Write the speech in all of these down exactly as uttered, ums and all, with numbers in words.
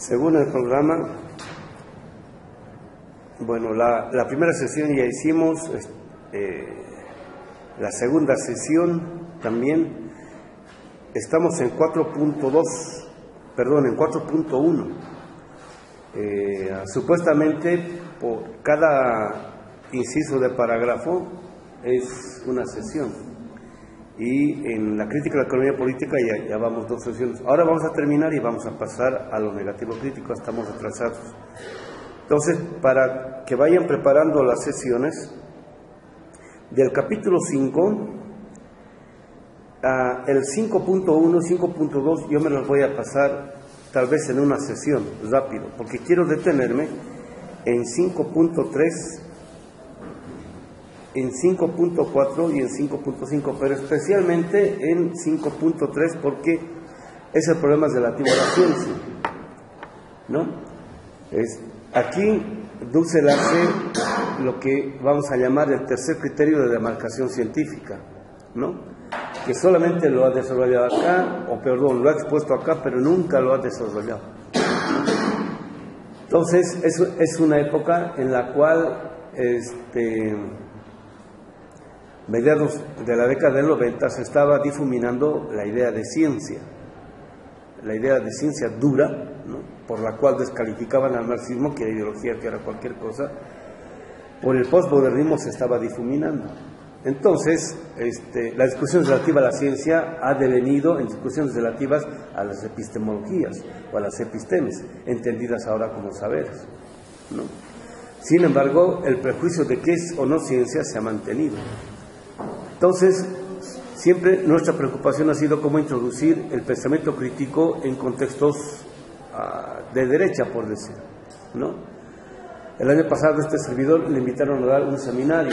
Según el programa, bueno, la, la primera sesión ya hicimos, eh, la segunda sesión también, estamos en cuatro punto dos, perdón, en cuatro punto uno. Eh, supuestamente, por cada inciso de parágrafo es una sesión. Y en la crítica de la economía política ya, ya vamos dos sesiones. Ahora vamos a terminar y vamos a pasar a lo negativo crítico, estamos atrasados. Entonces, para que vayan preparando las sesiones, del capítulo cinco, a el cinco punto uno, cinco punto dos, yo me los voy a pasar tal vez en una sesión, rápido, porque quiero detenerme en cinco punto tres, en cinco punto cuatro y en cinco punto cinco, pero especialmente en cinco punto tres porque es el problema relativo a la ciencia, ¿no? Es, aquí Dussel hace lo que vamos a llamar el tercer criterio de demarcación científica, ¿no? Que solamente lo ha desarrollado acá, o perdón, lo ha expuesto acá, pero nunca lo ha desarrollado. Entonces, es, es una época en la cual este, mediados de la década del noventa se estaba difuminando la idea de ciencia, la idea de ciencia dura, ¿no? Por la cual descalificaban al marxismo, que era ideología, que era cualquier cosa. Por el postmodernismo se estaba difuminando. Entonces, este, la discusión relativa a la ciencia ha devenido en discusiones relativas a las epistemologías o a las epistemes, entendidas ahora como saberes, ¿no? Sin embargo, el prejuicio de qué es o no ciencia se ha mantenido. Entonces, siempre nuestra preocupación ha sido cómo introducir el pensamiento crítico en contextos uh, de derecha, por decir, ¿no? El año pasado este servidor le invitaron a dar un seminario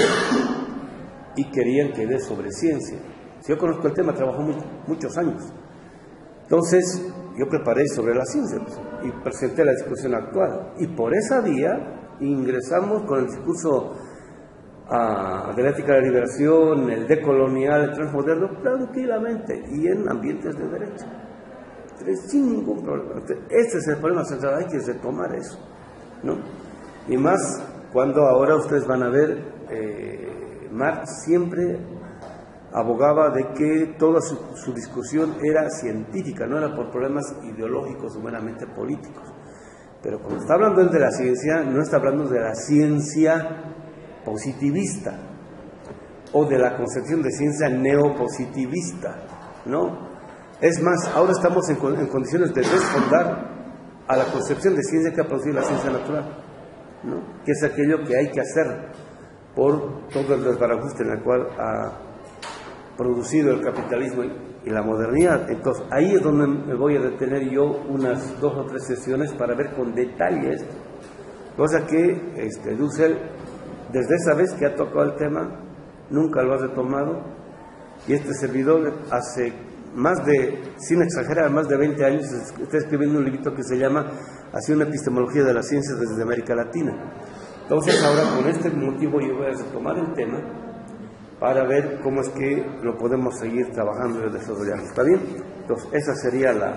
y querían que dé sobre ciencia. Yo conozco el tema, trabajo muy, muchos años. Entonces, yo preparé sobre la ciencia, pues, y presenté la discusión actual. Y por esa vía ingresamos con el discurso uh, de la ética de la liberación, el decolonial, el transmoderno, tranquilamente, y en ambientes de derecha. Entonces, sin ningún problema. Entonces, este es el problema central, hay que retomar eso, ¿no? Y más cuando ahora ustedes van a ver, eh, Marx siempre abogaba de que toda su, su discusión era científica, no era por problemas ideológicos o meramente políticos. Pero cuando está hablando él de la ciencia, no está hablando de la ciencia positivista o de la concepción de ciencia neopositivista, ¿no? Es más, ahora estamos en, en condiciones de desfondar a la concepción de ciencia que ha producido la ciencia natural, ¿no? Que es aquello que hay que hacer por todo el desbarajuste en el cual ha producido el capitalismo y la modernidad. Entonces, ahí es donde me voy a detener yo unas dos o tres sesiones para ver con detalle esto. Cosa que este, Dussel, desde esa vez que ha tocado el tema, nunca lo ha retomado, y este servidor hace más de, sin exagerar, más de veinte años, está escribiendo un librito que se llama Así una epistemología de las ciencias desde América Latina. Entonces ahora con este motivo yo voy a retomar el tema para ver cómo es que lo podemos seguir trabajando y desarrollando. ¿Está bien? Entonces esa sería la,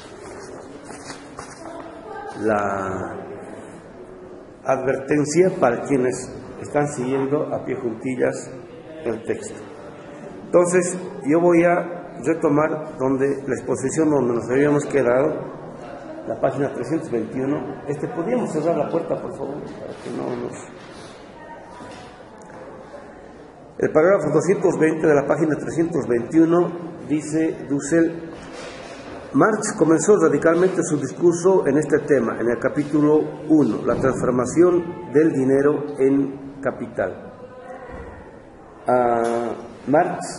la advertencia para quienes están siguiendo a pie juntillas el texto. Entonces yo voy a retomar donde la exposición donde nos habíamos quedado, la página trescientos veintiuno. Este, ¿podríamos cerrar la puerta, por favor? Para que no nos... El parágrafo doscientos veinte de la página trescientos veintiuno dice Dussel: Marx comenzó radicalmente su discurso en este tema, en el capítulo uno, la transformación del dinero en capital. Uh, Marx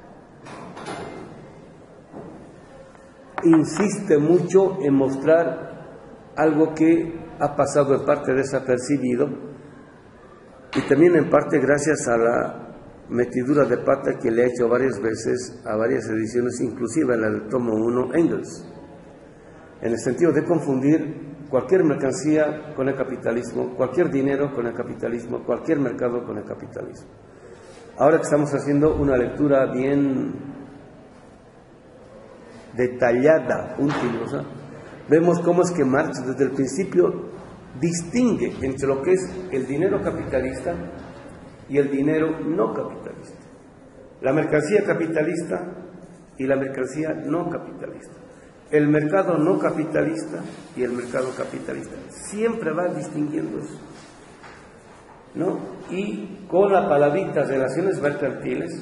insiste mucho en mostrar algo que ha pasado en parte desapercibido y también en parte gracias a la metidura de pata que le ha hecho varias veces a varias ediciones, inclusive en la del tomo uno, Engels, en el sentido de confundir cualquier mercancía con el capitalismo, cualquier dinero con el capitalismo, cualquier mercado con el capitalismo. Ahora que estamos haciendo una lectura bien detallada, puntillosa, vemos cómo es que Marx desde el principio distingue entre lo que es el dinero capitalista y el dinero no capitalista, la mercancía capitalista y la mercancía no capitalista, el mercado no capitalista y el mercado capitalista. Siempre va distinguiendo eso, ¿no? Y con la palabrita relaciones mercantiles,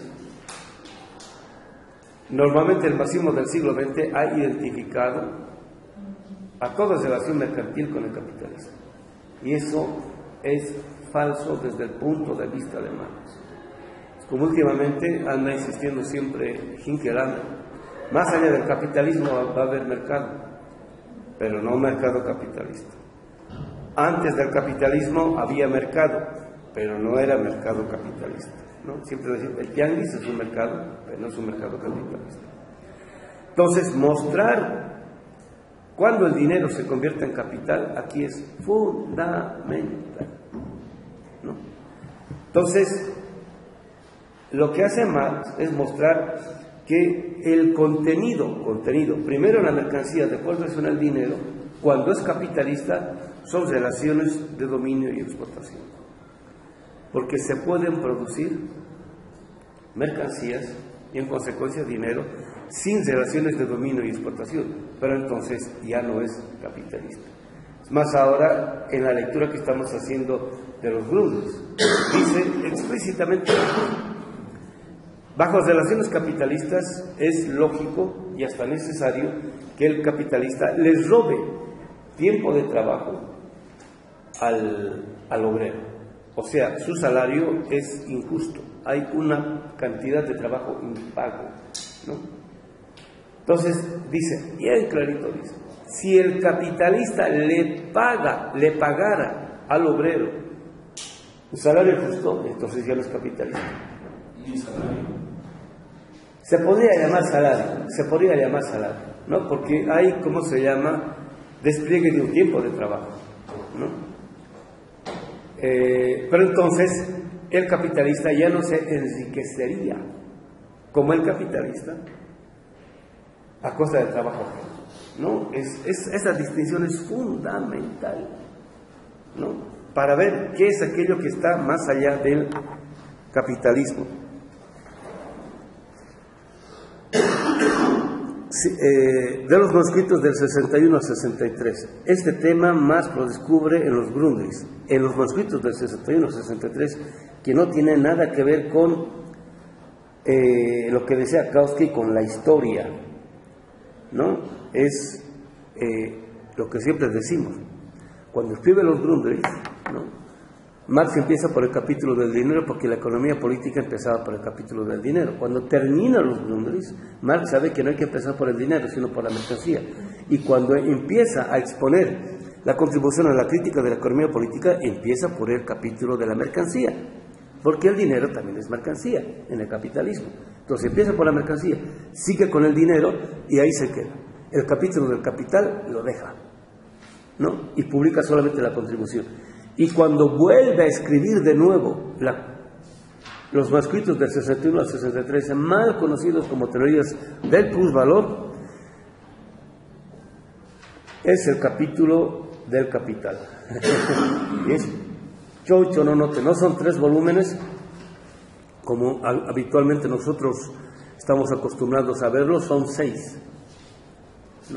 normalmente el marxismo del siglo veinte ha identificado a toda relación mercantil con el capitalismo. Y eso es falso desde el punto de vista de Marx. Como últimamente anda insistiendo siempre Hinkelhammer, más allá del capitalismo va a haber mercado, pero no mercado capitalista. Antes del capitalismo había mercado, pero no era mercado capitalista, ¿no? Siempre decimos, el tianguis es un mercado, pero no es un mercado capitalista. Entonces, mostrar cuando el dinero se convierte en capital, aquí es fundamental, ¿no? Entonces, lo que hace Marx es mostrar que el contenido, contenido, primero la mercancía, después relaciona el dinero, cuando es capitalista, son relaciones de dominio y explotación. Porque se pueden producir mercancías y en consecuencia dinero sin relaciones de dominio y explotación, pero entonces ya no es capitalista. Es más, ahora en la lectura que estamos haciendo de los Grundrisse, dice explícitamente: bajo relaciones capitalistas es lógico y hasta necesario que el capitalista les robe tiempo de trabajo al, al obrero. O sea, su salario es injusto. Hay una cantidad de trabajo impago, ¿no? Entonces, dice, bien clarito, dice, si el capitalista le paga, le pagara al obrero un salario justo, entonces ya no es capitalista. ¿Y salario? Se podría llamar salario, se podría llamar salario, ¿no? Porque hay, ¿cómo se llama? Despliegue de un tiempo de trabajo, ¿no? Eh, pero entonces el capitalista ya no se enriquecería como el capitalista a costa del trabajo, ¿no? Es, es, esa distinción es fundamental, ¿no? Para ver qué es aquello que está más allá del capitalismo. Sí, eh, de los manuscritos del sesenta y uno al sesenta y tres. Este tema más lo descubre en los Grundrisse, en los manuscritos del sesenta y uno al sesenta y tres, que no tiene nada que ver con eh, lo que decía Kautsky, con la historia, ¿no? Es eh, lo que siempre decimos. Cuando escribe los Grundrisse, ¿no? Marx empieza por el capítulo del dinero porque la economía política empezaba por el capítulo del dinero. Cuando termina los Grundrisse, Marx sabe que no hay que empezar por el dinero, sino por la mercancía. Y cuando empieza a exponer la contribución a la crítica de la economía política, empieza por el capítulo de la mercancía, porque el dinero también es mercancía en el capitalismo. Entonces empieza por la mercancía, sigue con el dinero y ahí se queda. El capítulo del capital lo deja, ¿no? Y publica solamente la contribución. Y cuando vuelve a escribir de nuevo la, los manuscritos del sesenta y uno al sesenta y tres, mal conocidos como teorías del plusvalor, es el capítulo del capital. Es chocho, no note, no son tres volúmenes como habitualmente nosotros estamos acostumbrados a verlos, son seis, ¿no?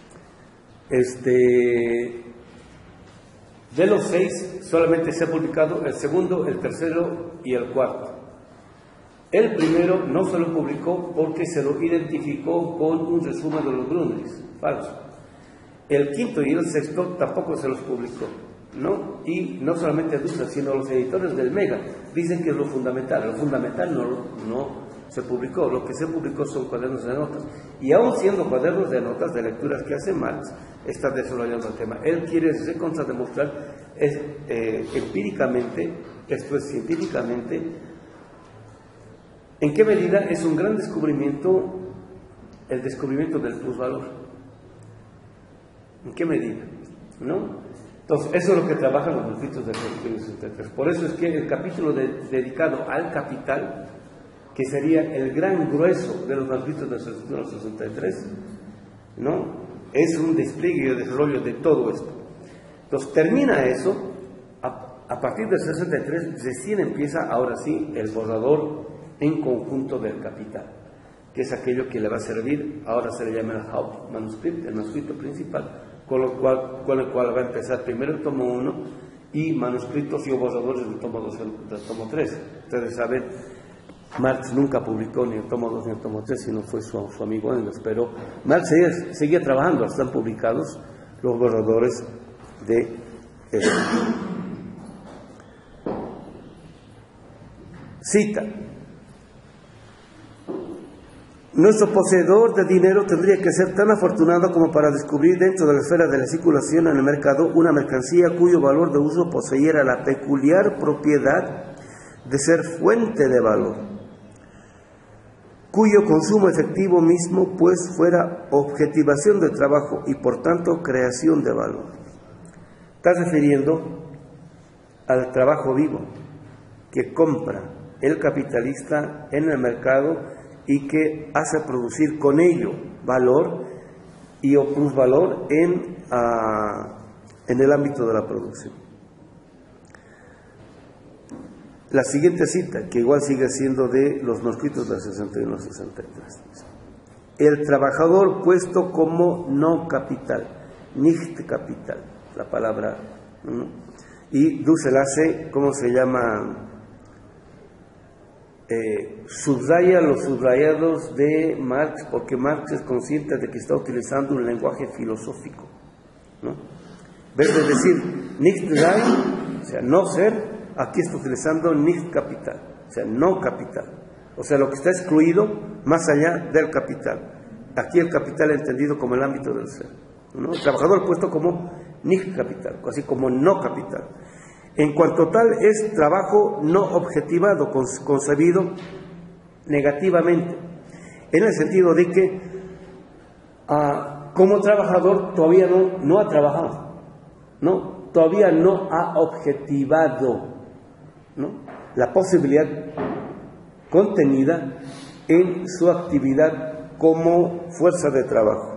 Este... De los seis, solamente se ha publicado el segundo, el tercero y el cuarto. El primero no se lo publicó porque se lo identificó con un resumen de los Grundrisse, falso. El quinto y el sexto tampoco se los publicó, ¿no? Y no solamente Dussel, sino los editores del Mega dicen que es lo fundamental. Lo fundamental no, no se publicó, lo que se publicó son cuadernos de notas. Y aún siendo cuadernos de notas de lecturas que hace Marx, está desarrollando el tema. Él quiere recontra demostrar es, eh, empíricamente, esto es científicamente, en qué medida es un gran descubrimiento el descubrimiento del plusvalor. ¿En qué medida? ¿No? Entonces, eso es lo que trabajan los manuscritos del sesenta y tres. Por eso es que el capítulo de, dedicado al capital, que sería el gran grueso de los manuscritos del sesenta y tres, ¿no? es un despliegue y desarrollo de todo esto. Entonces termina eso, a, a partir del sesenta y tres recién empieza ahora sí el borrador en conjunto del Capital, que es aquello que le va a servir, ahora se le llama el Hauptmanuskript, el manuscrito principal, con, lo cual, con el cual va a empezar primero el tomo uno y manuscritos y borradores del tomo dos y del tomo tres. Ustedes saben, Marx nunca publicó ni el tomo dos ni el tomo tres, sino fue su, su amigo Engels, pero Marx seguía, seguía trabajando, están publicados los borradores de él. Cita: nuestro poseedor de dinero tendría que ser tan afortunado como para descubrir dentro de la esfera de la circulación en el mercado una mercancía cuyo valor de uso poseyera la peculiar propiedad de ser fuente de valor, cuyo consumo efectivo mismo pues fuera objetivación del trabajo y por tanto creación de valor. Está refiriendo al trabajo vivo que compra el capitalista en el mercado y que hace producir con ello valor y o plusvalor en, uh, en el ámbito de la producción. La siguiente cita, que igual sigue siendo de los manuscritos del sesenta y uno sesenta y tres. El trabajador puesto como no capital, nicht capital, la palabra, ¿no? Y Dussel hace, ¿cómo se llama? Eh, subraya los subrayados de Marx, porque Marx es consciente de que está utilizando un lenguaje filosófico, ¿no? En vez de decir nicht sein, o sea, no ser, aquí está utilizando nicht capital, o sea, no capital, o sea, lo que está excluido más allá del capital. Aquí el capital entendido como el ámbito del ser, ¿no? El trabajador puesto como nicht capital, así como no capital. En cuanto tal, es trabajo no objetivado, concebido negativamente, en el sentido de que ah, como trabajador todavía no, no ha trabajado, ¿no? Todavía no ha objetivado, ¿no?, la posibilidad contenida en su actividad como fuerza de trabajo.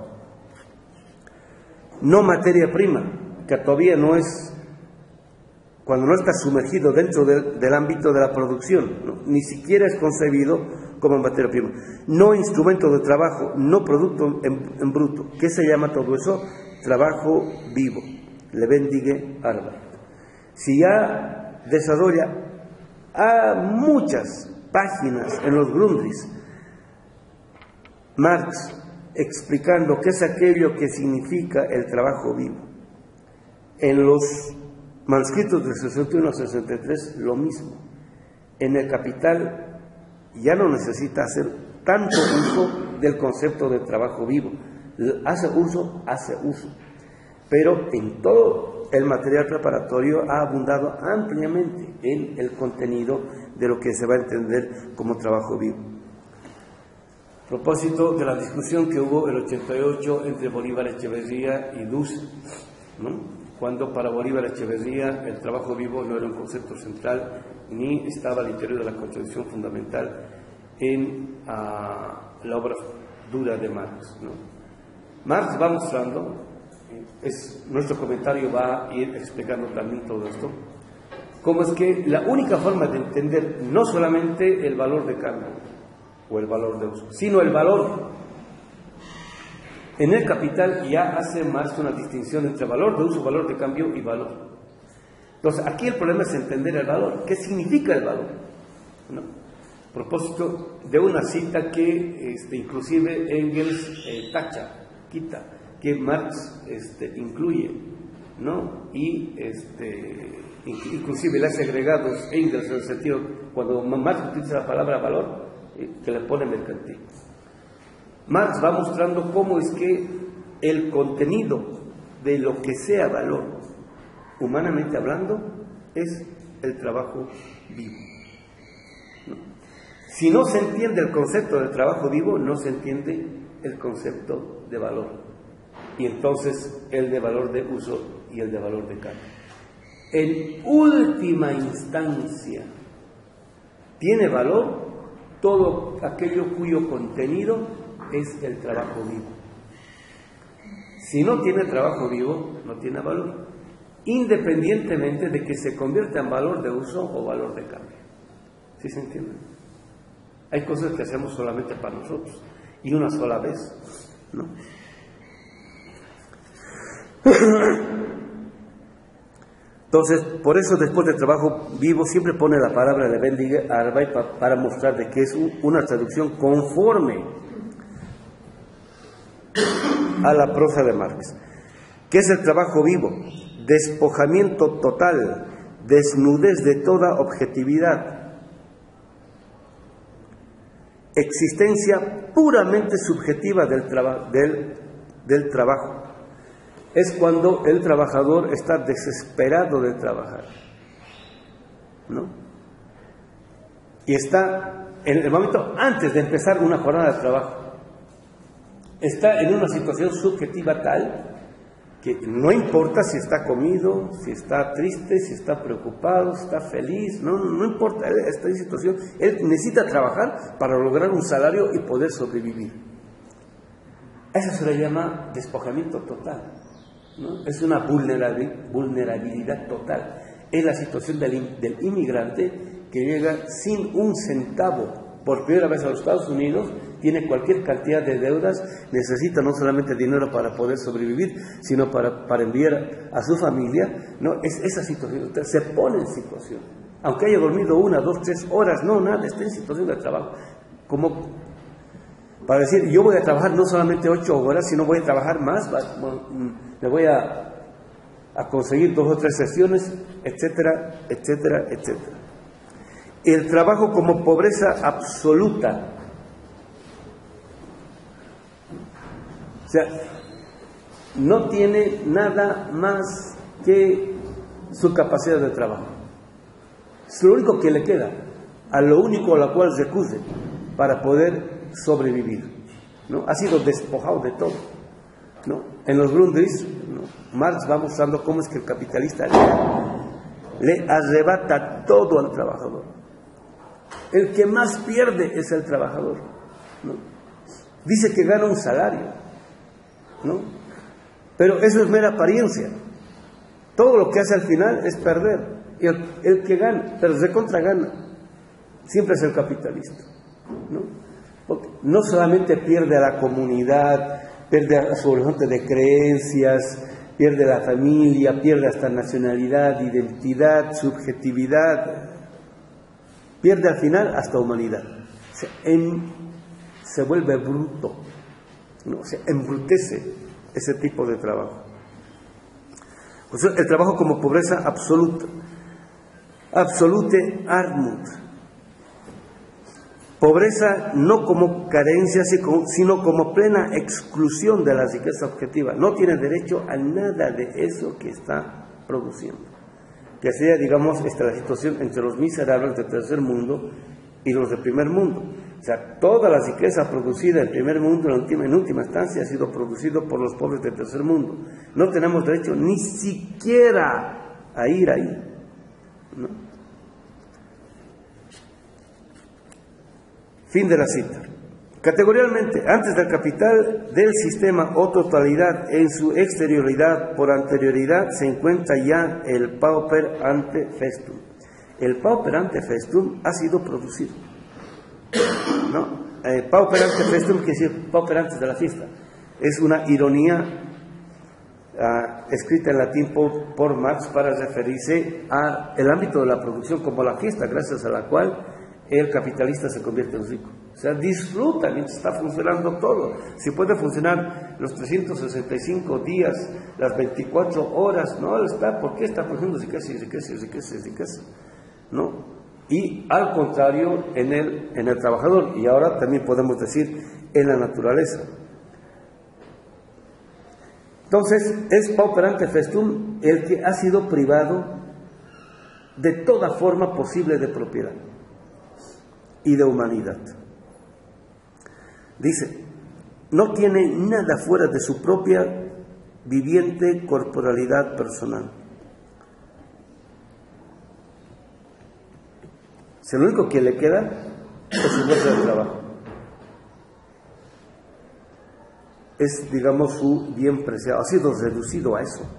No materia prima, que todavía no es, cuando no está sumergido dentro de, del ámbito de la producción, ¿no?, ni siquiera es concebido como materia prima. No instrumento de trabajo, no producto en, en bruto. ¿Qué se llama todo eso? Trabajo vivo. Lebendige Arbeit. Si ya desarrolla a muchas páginas en los Grundrisse Marx explicando qué es aquello que significa el trabajo vivo. En los manuscritos del sesenta y uno a sesenta y tres lo mismo. En el Capital ya no necesita hacer tanto uso del concepto de trabajo vivo. Hace uso, hace uso. Pero en todo el material preparatorio ha abundado ampliamente en el contenido de lo que se va a entender como trabajo vivo. A propósito de la discusión que hubo el ochenta y ocho entre Bolívar Echeverría y Dussel, ¿no?, cuando para Bolívar Echeverría el trabajo vivo no era un concepto central ni estaba al interior de la concepción fundamental en uh, la obra dura de Marx, ¿no? Marx va mostrando, es, nuestro comentario va a ir explicando también todo esto, cómo es que la única forma de entender no solamente el valor de cambio o el valor de uso, sino el valor. En el Capital ya hace Marx una distinción entre valor de uso, valor de cambio y valor. Entonces, aquí el problema es entender el valor. ¿Qué significa el valor? ¿No? A propósito de una cita que este, inclusive Engels eh, tacha, quita, que Marx este, incluye, ¿no? Y este, inclusive le hace agregados Engels en el sentido, cuando Marx utiliza la palabra valor, eh, que le pone mercantil. Marx va mostrando cómo es que el contenido de lo que sea valor, humanamente hablando, es el trabajo vivo, ¿no? Si no se entiende el concepto del trabajo vivo, no se entiende el concepto de valor, y entonces el de valor de uso y el de valor de cambio. En última instancia, tiene valor todo aquello cuyo contenido es el trabajo vivo. Si no tiene trabajo vivo, no tiene valor, independientemente de que se convierta en valor de uso o valor de cambio. ¿Sí se entiende? Hay cosas que hacemos solamente para nosotros y una sola vez, ¿no? Entonces, por eso después del trabajo vivo siempre pone la palabra lebendige arbeit para mostrar de que es una traducción conforme a la prosa de Marx. ¿Qué es el trabajo vivo? Despojamiento total, desnudez de toda objetividad, existencia puramente subjetiva del, traba, del, del trabajo. Es cuando el trabajador está desesperado de trabajar, ¿no? Y está en el momento antes de empezar una jornada de trabajo, está en una situación subjetiva tal que no importa si está comido, si está triste, si está preocupado, si está feliz, no, no importa, él está en situación, él necesita trabajar para lograr un salario y poder sobrevivir. Eso se le llama despojamiento total, ¿no? Es una vulnerabilidad total. Es la situación del, del inmigrante que llega sin un centavo por primera vez a los Estados Unidos, tiene cualquier cantidad de deudas, necesita no solamente dinero para poder sobrevivir, sino para, para enviar a su familia, ¿no? Es esa situación, se pone en situación, aunque haya dormido una, dos, tres horas, no, nada, está en situación de trabajo, como para decir, yo voy a trabajar no solamente ocho horas, sino voy a trabajar más, me voy a, a conseguir dos o tres sesiones, etcétera, etcétera, etcétera. El trabajo como pobreza absoluta. O sea, no tiene nada más que su capacidad de trabajo. Es lo único que le queda, a lo único a lo cual recurre para poder sobrevivir, ¿no? Ha sido despojado de todo, ¿no? En los Grundrisse, ¿no? Marx va mostrando cómo es que el capitalista le, le arrebata todo al trabajador. El que más pierde es el trabajador, ¿no? Dice que gana un salario, ¿no? Pero eso es mera apariencia. Todo lo que hace al final es perder. Y el, el que gana, pero se contra gana, siempre es el capitalista, ¿no? Porque no solamente pierde a la comunidad, pierde a su horizonte de creencias, pierde la familia, pierde hasta nacionalidad, identidad, subjetividad, pierde al final hasta humanidad. Se, en, se vuelve bruto, ¿no? Se embrutece ese tipo de trabajo. O sea, el trabajo como pobreza absoluta, absolute armut. Pobreza no como carencia, sino como plena exclusión de la riqueza objetiva. No tiene derecho a nada de eso que está produciendo. Que sea, digamos, esta la situación entre los miserables del tercer mundo y los del primer mundo. O sea, toda la riqueza producida en primer mundo, en última, en última instancia, ha sido producido por los pobres del tercer mundo. No tenemos derecho ni siquiera a ir ahí, ¿no? Fin de la cita. Categorialmente, antes del capital del sistema o totalidad en su exterioridad por anterioridad se encuentra ya el pauper ante festum. El pauper ante festum ha sido producido, ¿no? Eh, pauper ante festum quiere decir pauper antes de la fiesta. Es una ironía uh, escrita en latín por, por Marx para referirse al ámbito de la producción como la fiesta, gracias a la cual el capitalista se convierte en rico. O sea, disfruta mientras está funcionando todo. Si puede funcionar los trescientos sesenta y cinco días, las veinticuatro horas, no está, ¿por qué está produciendo riqueza y riqueza y riqueza y riqueza? ¿No? Y al contrario, en el, en el trabajador, y ahora también podemos decir en la naturaleza. Entonces, es pauperante festum el que ha sido privado de toda forma posible de propiedad y de humanidad. Dice, no tiene nada fuera de su propia viviente corporalidad personal. O sea, lo único que le queda es su fuerza de trabajo. es, digamos, su bien preciado, ha sido reducido a eso.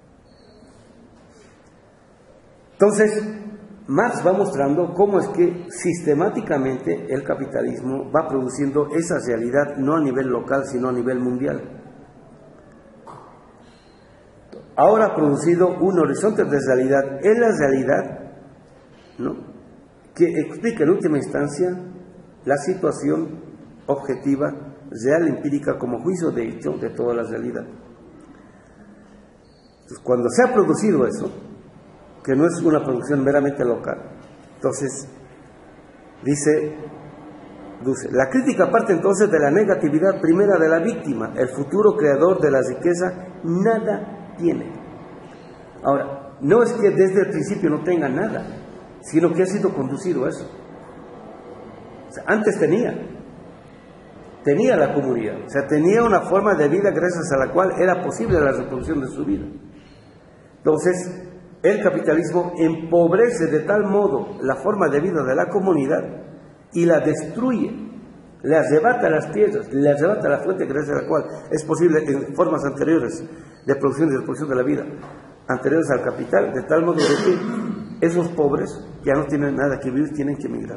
Entonces, Marx va mostrando cómo es que sistemáticamente el capitalismo va produciendo esa realidad no a nivel local, sino a nivel mundial. Ahora ha producido un horizonte de realidad, es la realidad, ¿no?, que explica en última instancia la situación objetiva, real, empírica, como juicio de hecho de toda la realidad. Entonces, cuando se ha producido eso, que no es una producción meramente local, entonces dice, dice, la crítica parte entonces de la negatividad primera de la víctima. El futuro creador de la riqueza nada tiene. Ahora, no es que desde el principio no tenga nada, sino que ha sido conducido a eso. O sea, antes tenía, tenía la comunidad, o sea, tenía una forma de vida gracias a la cual era posible la reproducción de su vida. Entonces, el capitalismo empobrece de tal modo la forma de vida de la comunidad y la destruye, le arrebata las tierras, le arrebata la fuente gracias a la cual es posible en formas anteriores de producción y reproducción de la vida, anteriores al capital, de tal modo de que esos pobres ya no tienen nada que vivir, tienen que emigrar.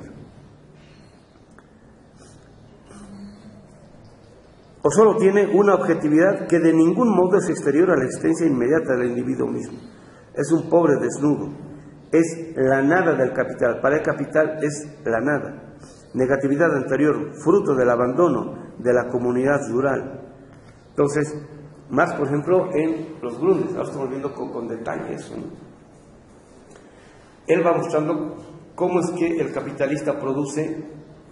O solo tiene una objetividad que de ningún modo es exterior a la existencia inmediata del individuo mismo. Es un pobre desnudo, es la nada del capital. Para el capital es la nada. Negatividad anterior, fruto del abandono de la comunidad rural. Entonces, más por ejemplo en los Grundrisse, ahora estamos viendo con, con detalle eso, ¿no? Él va mostrando cómo es que el capitalista produce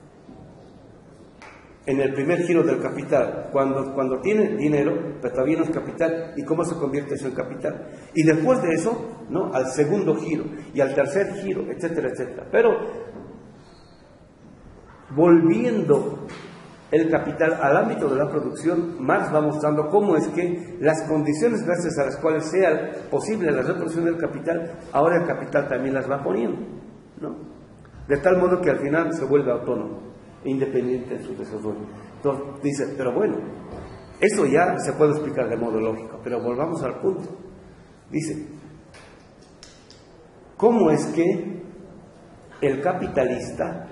en el primer giro del capital, cuando, cuando tiene dinero, pero todavía no es capital, y cómo se convierte eso en capital. Y después de eso, ¿no?, al segundo giro, y al tercer giro, etcétera, etcétera. Pero, volviendo el capital al ámbito de la producción, Marx va mostrando cómo es que las condiciones gracias a las cuales sea posible la reproducción del capital, ahora el capital también las va poniendo, ¿no? De tal modo que al final se vuelve autónomo, independiente en su desarrollo. Entonces dice, pero bueno, eso ya se puede explicar de modo lógico, pero volvamos al punto. Dice, ¿cómo es que el capitalista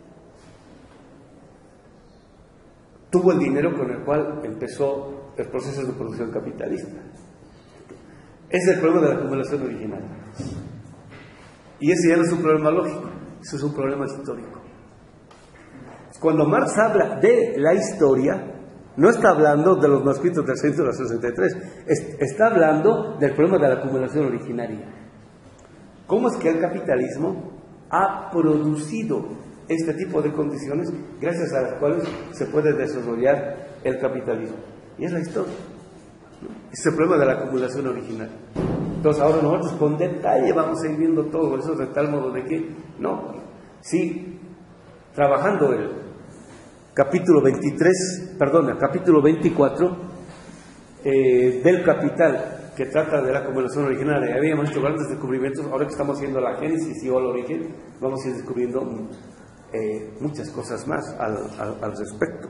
tuvo el dinero con el cual empezó el proceso de producción capitalista? Ese es el problema de la acumulación original. Y ese ya no es un problema lógico, eso es un problema histórico. Cuando Marx habla de la historia, no está hablando de los manuscritos del centro de la sesenta y tres, está hablando del problema de la acumulación originaria. ¿Cómo es que el capitalismo ha producido este tipo de condiciones gracias a las cuales se puede desarrollar el capitalismo? Y es la historia, ¿no? Es el problema de la acumulación original. Entonces ahora nosotros con detalle vamos a ir viendo todo eso de tal modo de que, no, sí, trabajando el capítulo veintitrés, perdón, el capítulo veinticuatro eh, del Capital, que trata de la acumulación original. Ya habíamos hecho grandes descubrimientos, ahora que estamos haciendo la génesis y o el origen, vamos a ir descubriendo eh, muchas cosas más al, al, al respecto.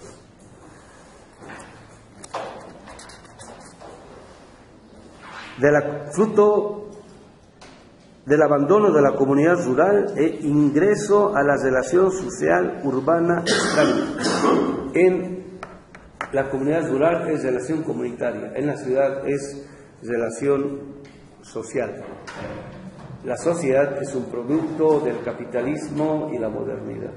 De la, fruto del abandono de la comunidad rural e ingreso a la relación social urbana extraña. En la comunidad rural es relación comunitaria, en la ciudad es relación social. La sociedad es un producto del capitalismo y la modernidad.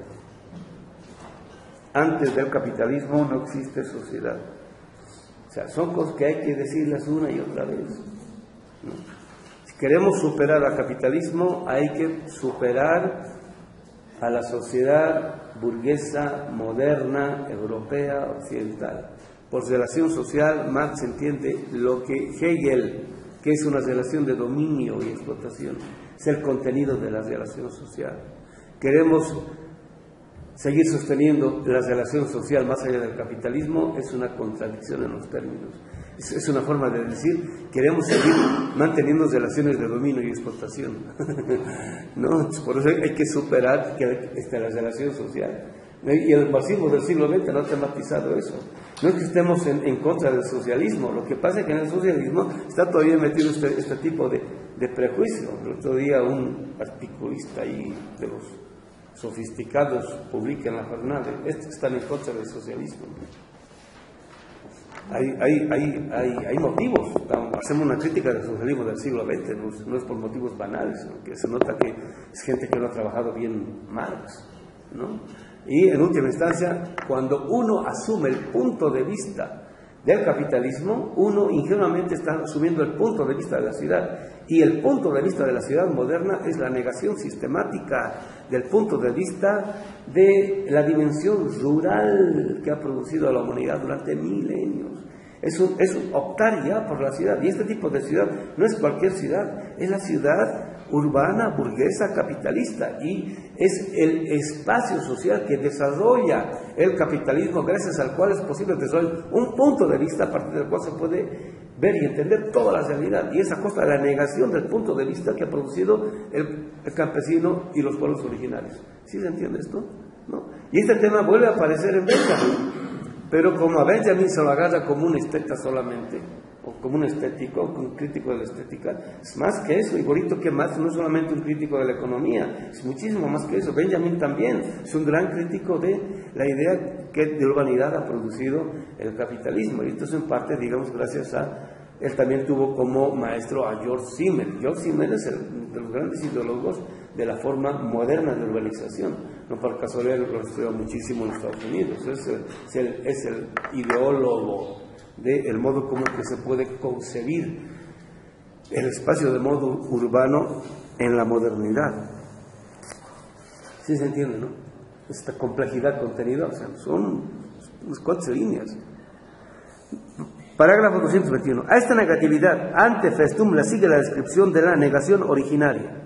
Antes del capitalismo no existe sociedad. O sea, son cosas que hay que decirlas una y otra vez, ¿no? Si queremos superar al capitalismo, hay que superar a la sociedad burguesa, moderna, europea, occidental. Por relación social, Marx entiende lo que Hegel, que es una relación de dominio y explotación, es el contenido de la relación social. Queremos seguir sosteniendo la relación social más allá del capitalismo, es una contradicción en los términos. Es, es una forma de decir, queremos seguir manteniendo relaciones de dominio y explotación. ¿No? Por eso hay que superar que esta, la relación social. Y el marxismo del siglo veinte no ha tematizado eso. No es que estemos en, en contra del socialismo, lo que pasa es que en el socialismo está todavía metido este, este tipo de, de prejuicio. El otro día un articulista ahí de los sofisticados publica en la jornada, estos están en contra del socialismo. Hay, hay, hay, hay, hay motivos. Hacemos una crítica del socialismo del siglo veinte, no, no es por motivos banales, sino que se nota que es gente que no ha trabajado bien Marx, ¿no? Y en última instancia, cuando uno asume el punto de vista del capitalismo, uno ingenuamente está asumiendo el punto de vista de la ciudad. Y el punto de vista de la ciudad moderna es la negación sistemática del punto de vista de la dimensión rural que ha producido a la humanidad durante milenios. Es un, es un optar ya por la ciudad. Y este tipo de ciudad no es cualquier ciudad, es la ciudad urbana, burguesa, capitalista, y es el espacio social que desarrolla el capitalismo, gracias al cual es posible desarrollar un punto de vista a partir del cual se puede ver y entender toda la realidad, y es a costa de la negación del punto de vista que ha producido el, el campesino y los pueblos originarios. ¿Sí se entiende esto? ¿No? Y este tema vuelve a aparecer en Benjamin, pero como a Benjamin se lo agarra como un esteta solamente, o como un estético, un crítico de la estética, es más que eso, igualito que Marx no es solamente un crítico de la economía, es muchísimo más que eso. Benjamin también es un gran crítico de la idea que de urbanidad ha producido el capitalismo, y entonces en parte, digamos, gracias a, él también tuvo como maestro a George Simmel. George Simmel es el de los grandes ideólogos de la forma moderna de urbanización, no por casualidad lo estudió muchísimo en Estados Unidos, es el, es el, es el ideólogo del modo como que se puede concebir el espacio de modo urbano en la modernidad. ¿Sí se entiende, no? Esta complejidad contenida, o sea, son unas cuantas líneas. Parágrafo doscientos veintiuno. A esta negatividad ante festum le sigue la descripción de la negación originaria,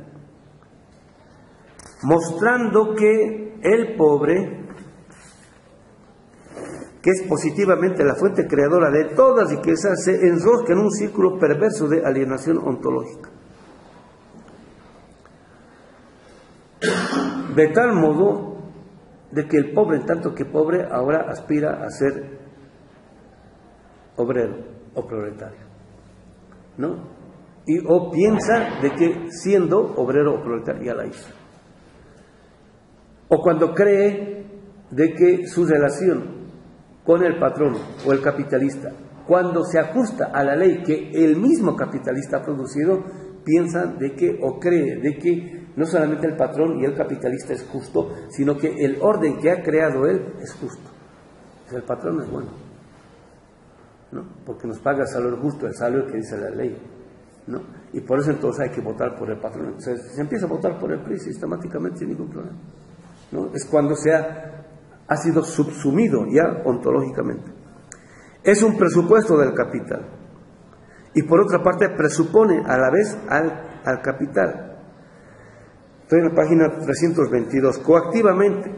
mostrando que el pobre, que es positivamente la fuente creadora de toda riqueza, se enrosca en un círculo perverso de alienación ontológica. De tal modo de que el pobre, en tanto que pobre, ahora aspira a ser obrero o proletario, ¿no? Y o piensa de que siendo obrero o proletario ya la hizo. O cuando cree de que su relación con el patrón o el capitalista, cuando se ajusta a la ley que el mismo capitalista ha producido, piensa de que, o cree de que no solamente el patrón y el capitalista es justo, sino que el orden que ha creado él es justo. O sea, el patrón es bueno, ¿no? Porque nos paga el salario justo, el salario que dice la ley, ¿no? Y por eso entonces hay que votar por el patrón. O sea, se empieza a votar por el P R I sistemáticamente sin ningún problema, ¿no? Es cuando se ha, ha sido subsumido ya ontológicamente. Es un presupuesto del capital. Y por otra parte presupone a la vez al, al capital. Estoy en la página trescientos veintidós. Coactivamente.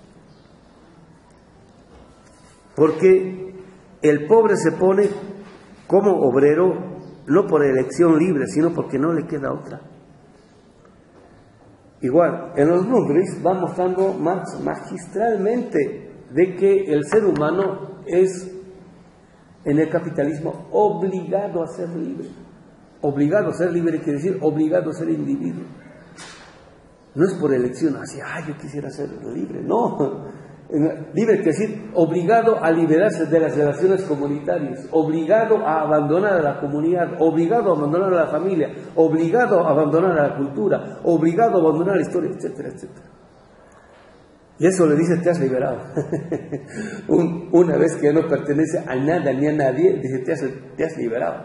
Porque el pobre se pone como obrero no por elección libre, sino porque no le queda otra. Igual, en los Grundrisse va mostrando Marx magistralmente de que el ser humano es en el capitalismo obligado a ser libre. Obligado a ser libre quiere decir obligado a ser individuo. No es por elección, así, ah, yo quisiera ser libre. No, libre quiere decir obligado a liberarse de las relaciones comunitarias, obligado a abandonar a la comunidad, obligado a abandonar a la familia, obligado a abandonar a la cultura, obligado a abandonar la historia, etcétera, etcétera. Y eso le dice, te has liberado. Un, una vez que no pertenece a nada ni a nadie, dice, te has, te has liberado.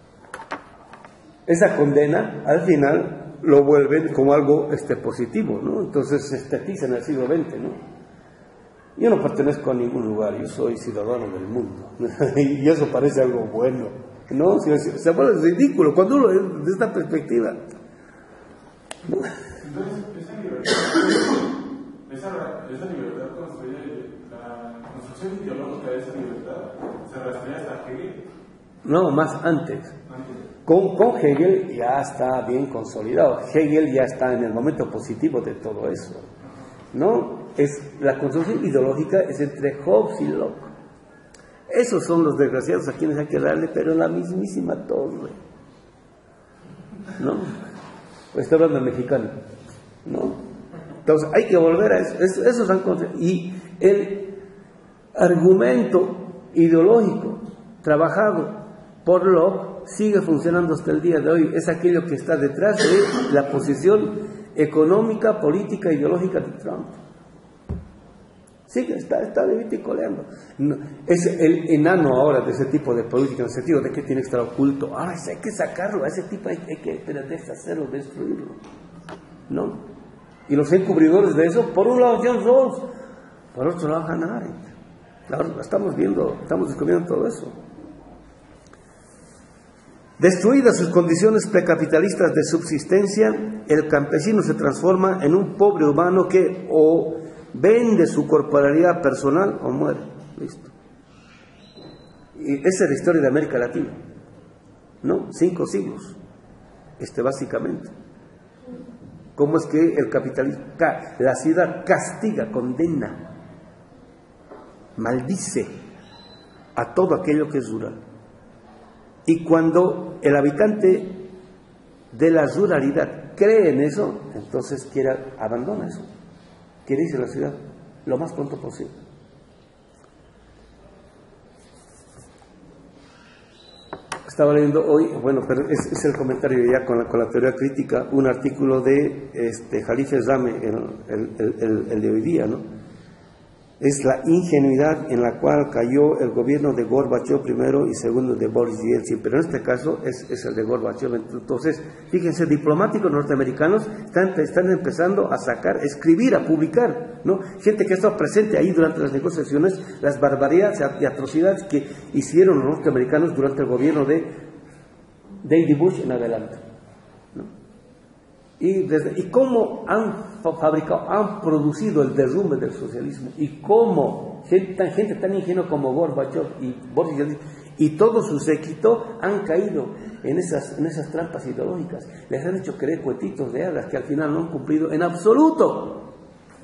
Esa condena, al final, lo vuelven como algo este, positivo, ¿no? Entonces se estetiza en el siglo veinte, ¿no? Yo no pertenezco a ningún lugar, yo soy ciudadano del mundo. Y eso parece algo bueno, ¿no? Se, se vuelve ridículo cuando uno ve desde esta perspectiva, ¿no? Entonces, esa libertad, esa, esa libertad construida, la construcción ideológica de esa libertad, ¿se rastrea hasta Hegel? No, más antes. antes. Con, con Hegel ya está bien consolidado. Hegel ya está en el momento positivo de todo eso, ¿no? es la construcción ideológica es entre Hobbes y Locke. Esos son los desgraciados a quienes hay que darle, pero en la mismísima torre, ¿no? Estoy hablando en mexicano, ¿no? Entonces hay que volver a eso. eso esos han y el argumento ideológico trabajado por Locke sigue funcionando hasta el día de hoy. Es aquello que está detrás de la posición económica, política, ideológica de Trump. Sí, está, está vivito y coleando. No, es el enano ahora de ese tipo de política, en el sentido de que tiene que estar oculto. Ah, hay que sacarlo, a ese tipo hay, hay que deshacerlo, destruirlo, ¿no? Y los encubridores de eso, por un lado John Rawls, por otro lado Hannah Arendt. Claro, estamos viendo, estamos descubriendo todo eso. Destruidas sus condiciones precapitalistas de subsistencia, el campesino se transforma en un pobre humano que o vende su corporalidad personal o muere. Listo. Y esa es la historia de América Latina, ¿no? Cinco siglos, este, básicamente. ¿Cómo es que el capitalismo, la ciudad castiga, condena, maldice a todo aquello que es rural? Y cuando el habitante de la ruralidad cree en eso, entonces quiere, abandona eso, quiere irse a la ciudad lo más pronto posible. Estaba leyendo hoy, bueno, pero es, es el comentario ya con la, con la teoría crítica, un artículo de este, Jalife Zame, el, el, el, el de hoy día, ¿no? Es la ingenuidad en la cual cayó el gobierno de Gorbachev primero y segundo de Boris Yeltsin, pero en este caso es, es el de Gorbachev. Entonces, fíjense, diplomáticos norteamericanos están, están empezando a sacar, a escribir, a publicar, ¿no? Gente que ha estado presente ahí durante las negociaciones, las barbaridades y atrocidades que hicieron los norteamericanos durante el gobierno de David Bush en adelante, ¿no? Y, desde, y cómo han fabricado, han producido el derrumbe del socialismo, y cómo gente tan, gente tan ingenua como Gorbachev y Boris Yeltsin y todo su séquito han caído en esas, en esas trampas ideológicas. Les han hecho creer cuetitos de hadas que al final no han cumplido en absoluto.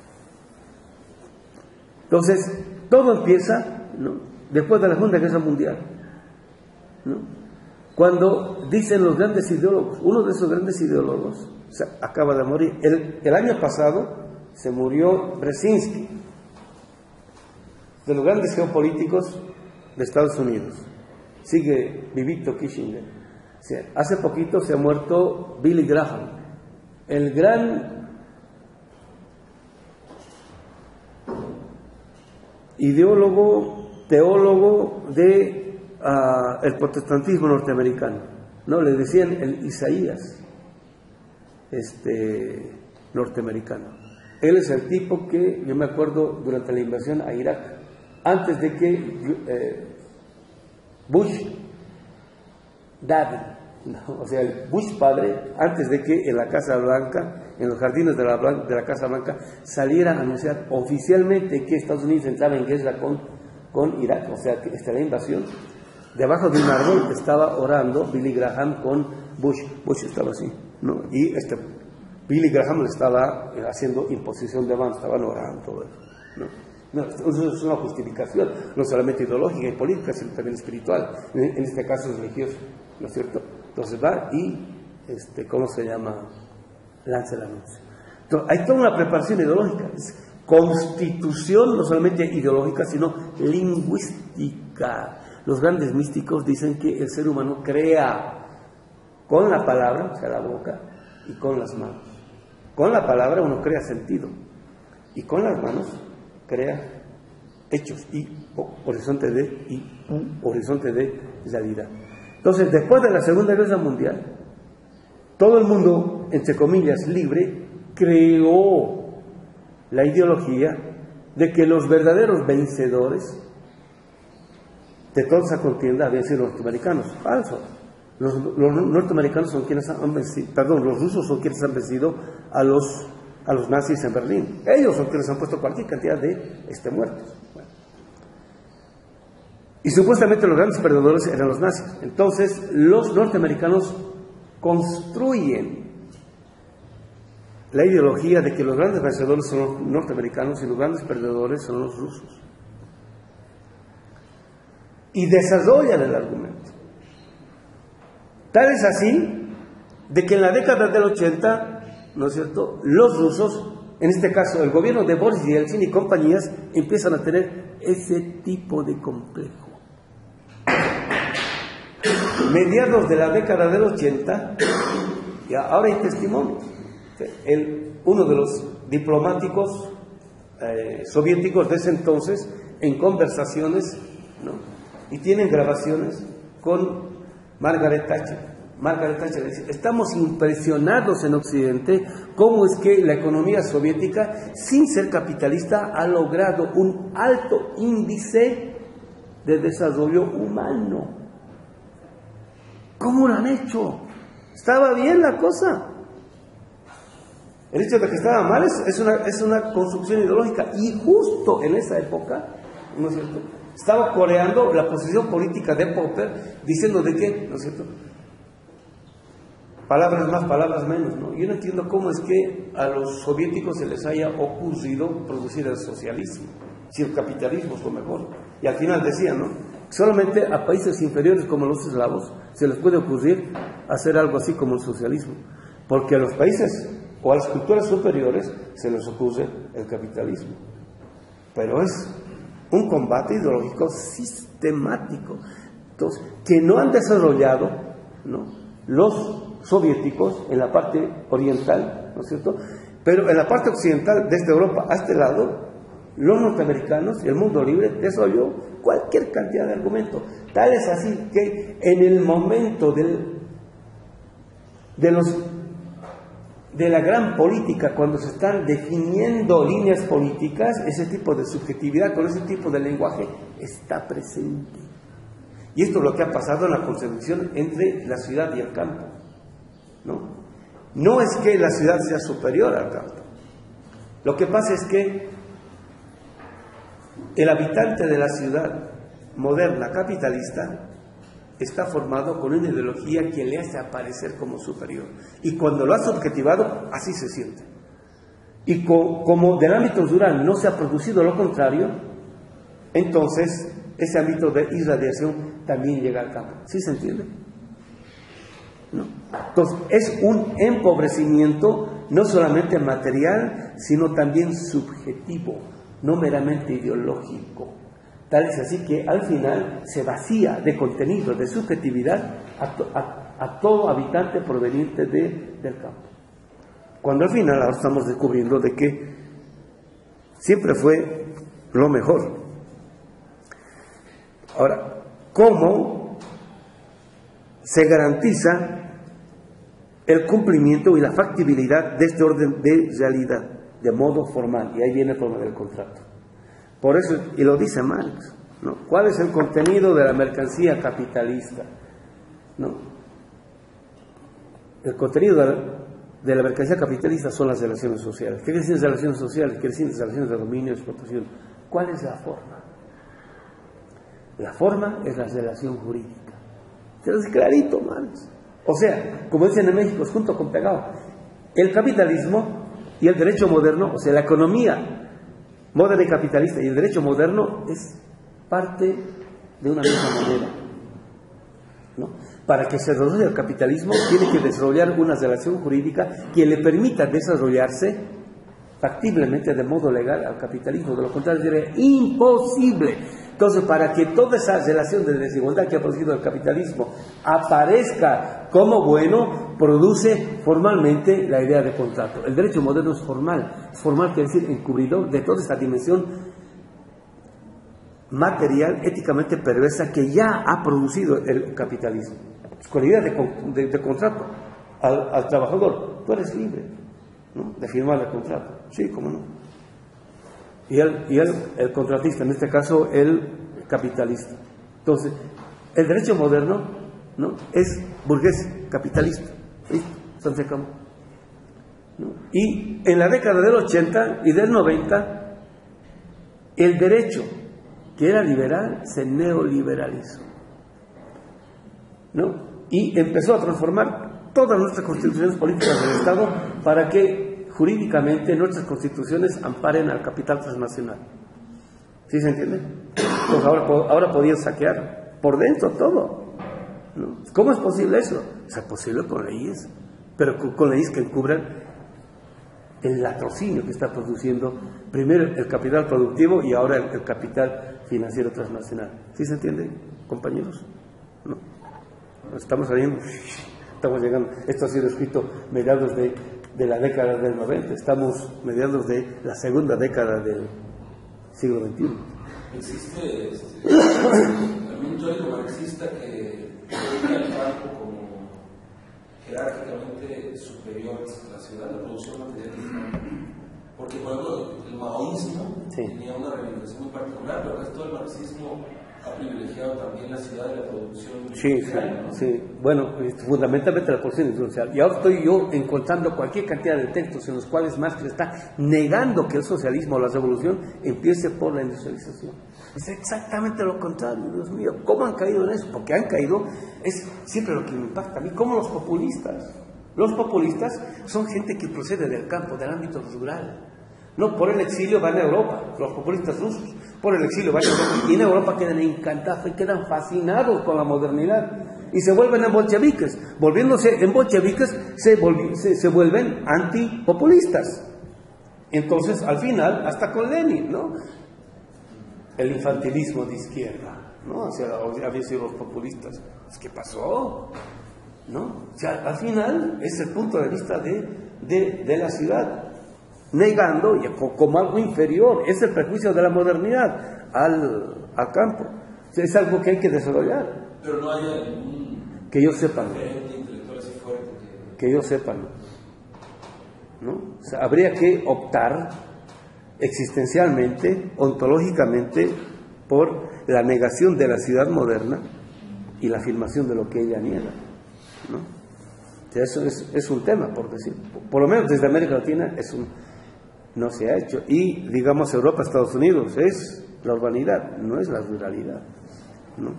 Entonces, todo empieza, ¿no?, después de la Segunda Guerra Mundial, ¿no?, cuando dicen los grandes ideólogos, uno de esos grandes ideólogos se acaba de morir. El, el año pasado se murió Brzezinski, de los grandes geopolíticos de Estados Unidos. Sigue vivito Kissinger. O sea, hace poquito se ha muerto Billy Graham, el gran ideólogo, teólogo de uh, el protestantismo norteamericano, ¿no? Le decían el Isaías este, norteamericano. Él es el tipo que, yo me acuerdo, durante la invasión a Irak, antes de que eh, Bush Dad, no, o sea, el Bush padre, antes de que en la Casa Blanca, en los jardines de la, de la Casa Blanca, saliera a anunciar oficialmente que Estados Unidos entraba en guerra con, con Irak, o sea, que esta la invasión, debajo de un árbol estaba orando Billy Graham con Bush. Bush estaba así, ¿no? Y este Billy Graham le estaba haciendo imposición de manos, estaban orando, todo eso, ¿no? No, eso es una justificación, no solamente ideológica y política, sino también espiritual, en, en este caso es religioso, ¿no es cierto? Entonces va y, este, ¿cómo se llama?, lanza el anuncio. Entonces, hay toda una preparación ideológica, es constitución no solamente ideológica, sino lingüística. Los grandes místicos dicen que el ser humano crea con la palabra, o sea, la boca, y con las manos. Con la palabra uno crea sentido, y con las manos crea hechos y horizonte de y horizonte de realidad. Entonces, después de la Segunda Guerra Mundial, todo el mundo, entre comillas, libre, creó la ideología de que los verdaderos vencedores de toda esa contienda habían sido los norteamericanos. Falso. Los, los norteamericanos son quienes han vencido, perdón, los rusos son quienes han vencido a los a los nazis en Berlín. Ellos son quienes han puesto cualquier cantidad de este, muertos. Bueno. Y supuestamente los grandes perdedores eran los nazis. Entonces, los norteamericanos construyen la ideología de que los grandes vencedores son los norteamericanos y los grandes perdedores son los rusos. Y desarrollan el argumento. Tal es así de que en la década del ochenta, ¿no es cierto?, los rusos, en este caso el gobierno de Boris Yeltsin y compañías, empiezan a tener ese tipo de complejo. Mediados de la década del ochenta, y ahora hay testimonios. El, uno de los diplomáticos eh, soviéticos de ese entonces, en conversaciones, ¿no?, y tienen grabaciones con Margaret Thatcher. Margaret Thatcher dice: estamos impresionados en Occidente cómo es que la economía soviética, sin ser capitalista, ha logrado un alto índice de desarrollo humano. ¿Cómo lo han hecho? Estaba bien la cosa. El hecho de que estaba mal es, es, una, es una construcción ideológica. Y justo en esa época, ¿no es cierto?, estaba coreando la posición política de Popper, diciendo de que, ¿no es cierto?, palabras más, palabras menos, ¿no? Yo no entiendo cómo es que a los soviéticos se les haya ocurrido producir el socialismo, si el capitalismo es lo mejor. Y al final decían, ¿no?, solamente a países inferiores como los eslavos se les puede ocurrir hacer algo así como el socialismo, porque a los países o a las culturas superiores se les ocurre el capitalismo. Pero es un combate ideológico sistemático, entonces, que no han desarrollado, ¿no?, los soviéticos en la parte oriental, ¿no es cierto?, pero en la parte occidental, desde Europa a este lado, los norteamericanos y el mundo libre desarrolló cualquier cantidad de argumentos. Tal es así que en el momento del, de, los, de la gran política, cuando se están definiendo líneas políticas, ese tipo de subjetividad con ese tipo de lenguaje está presente. Y esto es lo que ha pasado en la concepción entre la ciudad y el campo, ¿no? No es que la ciudad sea superior al campo. Lo que pasa es que el habitante de la ciudad moderna capitalista está formado con una ideología que le hace aparecer como superior. Y cuando lo ha subjetivado, así se siente. Y co como del ámbito rural no se ha producido lo contrario, entonces ese ámbito de irradiación también llega al campo. ¿Sí se entiende? ¿No? Entonces es un empobrecimiento no solamente material, sino también subjetivo, no meramente ideológico. Tal es así que al final se vacía de contenido, de subjetividad a, to, a, a todo habitante proveniente de, del campo. Cuando al final ahora estamos descubriendo de que siempre fue lo mejor. Ahora, ¿cómo se garantiza el cumplimiento y la factibilidad de este orden de realidad de modo formal? Y ahí viene el problema del contrato. Por eso, y lo dice Marx, ¿no?, ¿cuál es el contenido de la mercancía capitalista? ¿No? El contenido de la, de la mercancía capitalista son las relaciones sociales. ¿Qué quiere decir relaciones sociales? ¿Qué quiere decir relaciones de dominio y explotación? ¿Cuál es la forma? La forma es la relación jurídica. Se lo dice clarito Marx. O sea, como dicen en México, es junto con pegado. El capitalismo y el derecho moderno, o sea, la economía moderna y capitalista y el derecho moderno es parte de una misma moneda, ¿no? Para que se desarrolle el capitalismo tiene que desarrollar una relación jurídica que le permita desarrollarse factiblemente de modo legal al capitalismo. De lo contrario sería imposible. Entonces, para que toda esa relación de desigualdad que ha producido el capitalismo aparezca como bueno, produce formalmente la idea de contrato. El derecho moderno es formal. Es formal quiere decir encubridor de toda esa dimensión material, éticamente perversa que ya ha producido el capitalismo. Con la idea de, de, de contrato al, al trabajador. Tú eres libre, ¿no?, de firmar el contrato. Sí, cómo no. Y, el, y el, el contratista, en este caso el capitalista. Entonces, el derecho moderno, ¿no?, es burgués, capitalista. ¿Listo? Se acabó, ¿no? Y en la década del ochenta y del noventa, el derecho que era liberal se neoliberalizó, ¿no? Y empezó a transformar todas nuestras constituciones políticas del Estado para que jurídicamente nuestras constituciones amparen al capital transnacional. ¿Sí se entiende? Pues ahora, ahora podían saquear por dentro todo, ¿no? ¿Cómo es posible eso? Es posible con leyes, pero con, con leyes que encubran el latrocinio que está produciendo primero el capital productivo y ahora el, el capital financiero transnacional. ¿Sí se entiende, compañeros? ¿No? Estamos saliendo, estamos llegando. Esto ha sido escrito mediados de, de la década del noventa, estamos mediados de la segunda década del siglo veintiuno. Existe este, también un teórico marxista que ve al campo como jerárquicamente superior a la ciudad, la producción materialista. Porque, por ejemplo, el maoísmo sí. tenía una reivindicación muy particular, pero el resto del marxismo ha privilegiado también la ciudad de la producción sí, industrial, ¿no? Sí, bueno, fundamentalmente la producción industrial. Y ahora estoy yo encontrando cualquier cantidad de textos en los cuales Marx está negando que el socialismo o la revolución empiece por la industrialización. Es exactamente lo contrario, Dios mío. ¿Cómo han caído en eso? Porque han caído, es siempre lo que me impacta a mí, como los populistas. Los populistas son gente que procede del campo, del ámbito rural. No, por el exilio van a Europa, los populistas rusos, por el exilio van a Europa, y en Europa quedan encantados y quedan fascinados con la modernidad, y se vuelven en bolcheviques. Volviéndose en bolcheviques, se, volvi, se, se vuelven antipopulistas. Entonces, al final, hasta con Lenin, ¿no? El infantilismo de izquierda, ¿no? O sea, había sido los populistas. ¿Qué pasó? ¿No? O sea, al final, es el punto de vista de, de, de la ciudad, negando y como algo inferior, es el prejuicio de la modernidad al, al campo. O sea, es algo que hay que desarrollar. Pero no haya ningún que yo sepa, intelectual así fuerte que... que yo sepa, ¿no? O sea, habría que optar existencialmente, ontológicamente, por la negación de la ciudad moderna y la afirmación de lo que ella niega, ¿no? O sea, eso es, es un tema, por decir, por lo menos desde América Latina es un, no se ha hecho. Y digamos Europa, Estados Unidos, es la urbanidad, no es la ruralidad, ¿no?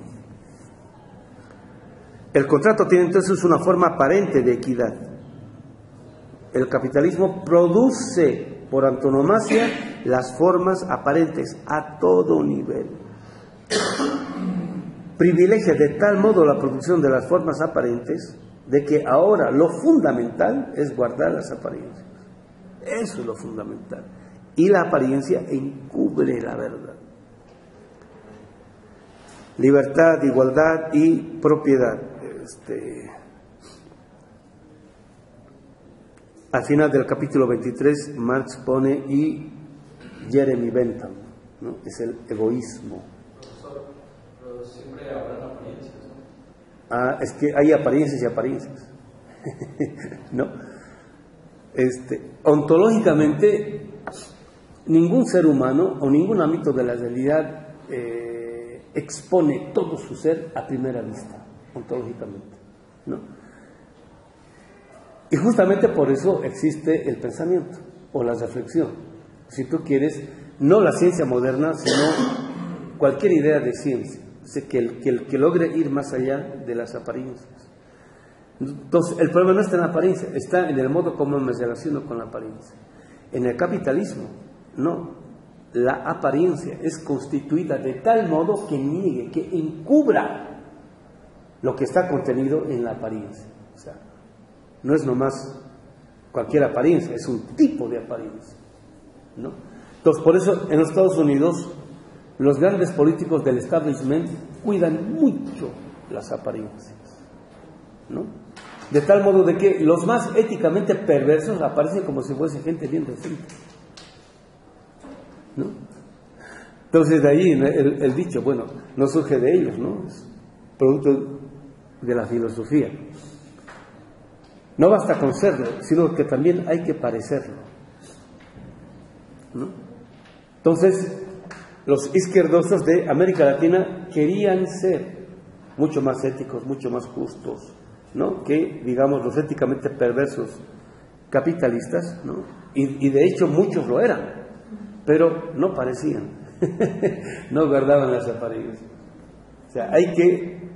El contrato tiene entonces una forma aparente de equidad. El capitalismo produce por antonomasia las formas aparentes a todo nivel. Privilegia de tal modo la producción de las formas aparentes de que ahora lo fundamental es guardar las apariencias. Eso es lo fundamental. Y la apariencia encubre la verdad. Libertad, igualdad y propiedad. Este, al final del capítulo veintitrés, Marx pone y Jeremy Bentham, ¿no? Es el egoísmo. Profesor, pero siempre habrán apariencias, ¿no? Ah, es que hay apariencias y apariencias, ¿no? Este, ontológicamente, ningún ser humano o ningún ámbito de la realidad eh, expone todo su ser a primera vista, ontológicamente, ¿no? Y justamente por eso existe el pensamiento o la reflexión. Si tú quieres, no la ciencia moderna, sino cualquier idea de ciencia, o sea, que, el, que, el, que logre ir más allá de las apariencias. Entonces, el problema no está en la apariencia, está en el modo como me relaciono con la apariencia. En el capitalismo, no. La apariencia es constituida de tal modo que niegue, que encubra lo que está contenido en la apariencia. O sea, no es nomás cualquier apariencia, es un tipo de apariencia, ¿no? Entonces, por eso en los Estados Unidos los grandes políticos del establishment cuidan mucho las apariencias, ¿no? De tal modo de que los más éticamente perversos aparecen como si fuese gente bien decente, ¿no? Entonces de ahí el, el dicho, bueno, no surge de ellos, ¿no? Es producto de la filosofía. No basta con serlo, sino que también hay que parecerlo, ¿no? Entonces, los izquierdosos de América Latina querían ser mucho más éticos, mucho más justos, ¿no? Que, digamos, los éticamente perversos capitalistas, ¿no? Y, y de hecho muchos lo eran, pero no parecían, no guardaban las apariencias. O sea, hay que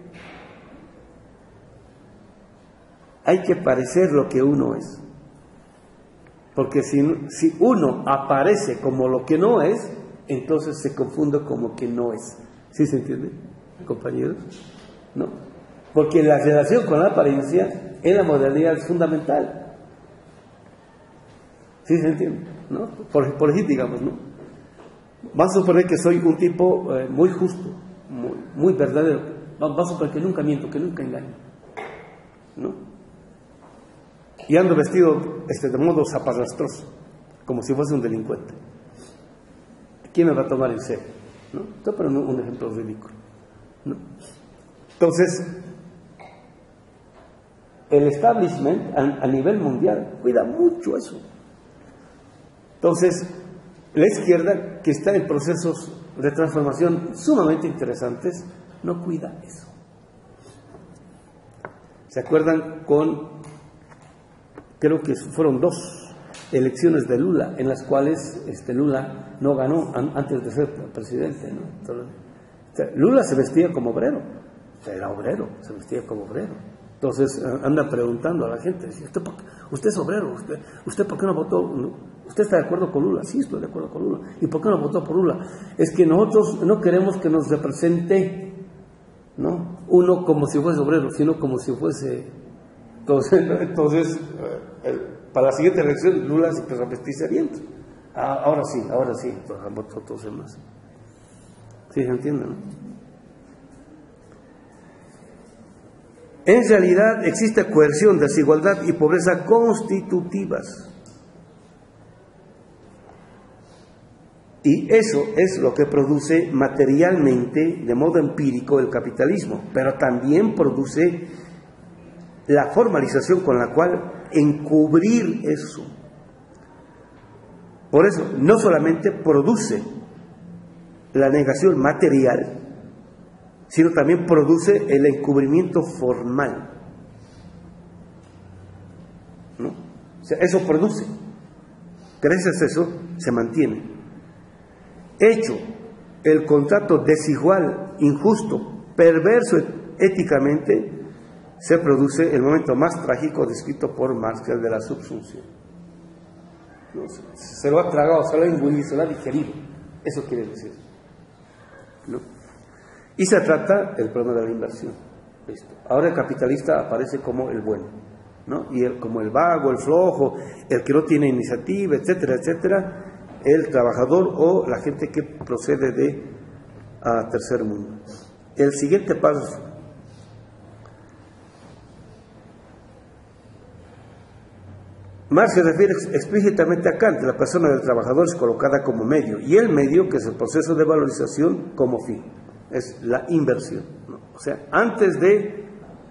hay que parecer lo que uno es. Porque si, si uno aparece como lo que no es, entonces se confunde como que no es. ¿Sí se entiende, compañeros? ¿No? Porque la relación con la apariencia en la modernidad es fundamental. ¿Sí se entiende? ¿No? Por, por ejemplo, digamos, ¿no? Vamos a suponer que soy un tipo eh, muy justo, muy, muy verdadero. Vamos a suponer que nunca miento, que nunca engaño, ¿no? Y ando vestido este, de modo zaparrastroso, como si fuese un delincuente. ¿Quién me va a tomar en serio? ¿No? Esto para un, un ejemplo ridículo, ¿no? Entonces, el establishment a, a nivel mundial cuida mucho eso. Entonces, la izquierda, que está en procesos de transformación sumamente interesantes, no cuida eso. ¿Se acuerdan con, creo que fueron dos elecciones de Lula, en las cuales este, Lula no ganó an, antes de ser presidente, ¿no? Entonces, o sea, Lula se vestía como obrero, o sea, era obrero, se vestía como obrero. Entonces anda preguntando a la gente, ¿usted, por qué? ¿Usted es obrero? ¿Usted, ¿Usted por qué no votó? ¿Usted está de acuerdo con Lula? Sí, estoy de acuerdo con Lula. ¿Y por qué no votó por Lula? Es que nosotros no queremos que nos represente, ¿no?, uno como si fuese obrero, sino como si fuese... Entonces, entonces para la siguiente elección Lula se empezó a vestirse bien. Ah, ahora sí, ahora sí, votó todos demás. ¿Sí se entiende, no? En realidad existe coerción, desigualdad y pobreza constitutivas. Y eso es lo que produce materialmente, de modo empírico, el capitalismo, pero también produce la formalización con la cual encubrir eso. Por eso, no solamente produce la negación material, sino también produce el encubrimiento formal, ¿no? O sea, eso produce. Gracias a eso se mantiene. Hecho el contrato desigual, injusto, perverso éticamente, se produce el momento más trágico descrito por Marx, el de la subsunción. ¿No? Se lo ha tragado, se lo ha engullido, se lo ha digerido. Eso quiere decir, ¿no? Y se trata el problema de la inversión. Listo. Ahora el capitalista aparece como el bueno, ¿no? Y el, como el vago, el flojo, el que no tiene iniciativa, etcétera, etcétera, el trabajador o la gente que procede de a tercer mundo. El siguiente paso. Marx se refiere explícitamente a Kant. La persona del trabajador es colocada como medio, y el medio, que es el proceso de valorización, como fin. Es la inversión, ¿no? O sea, antes de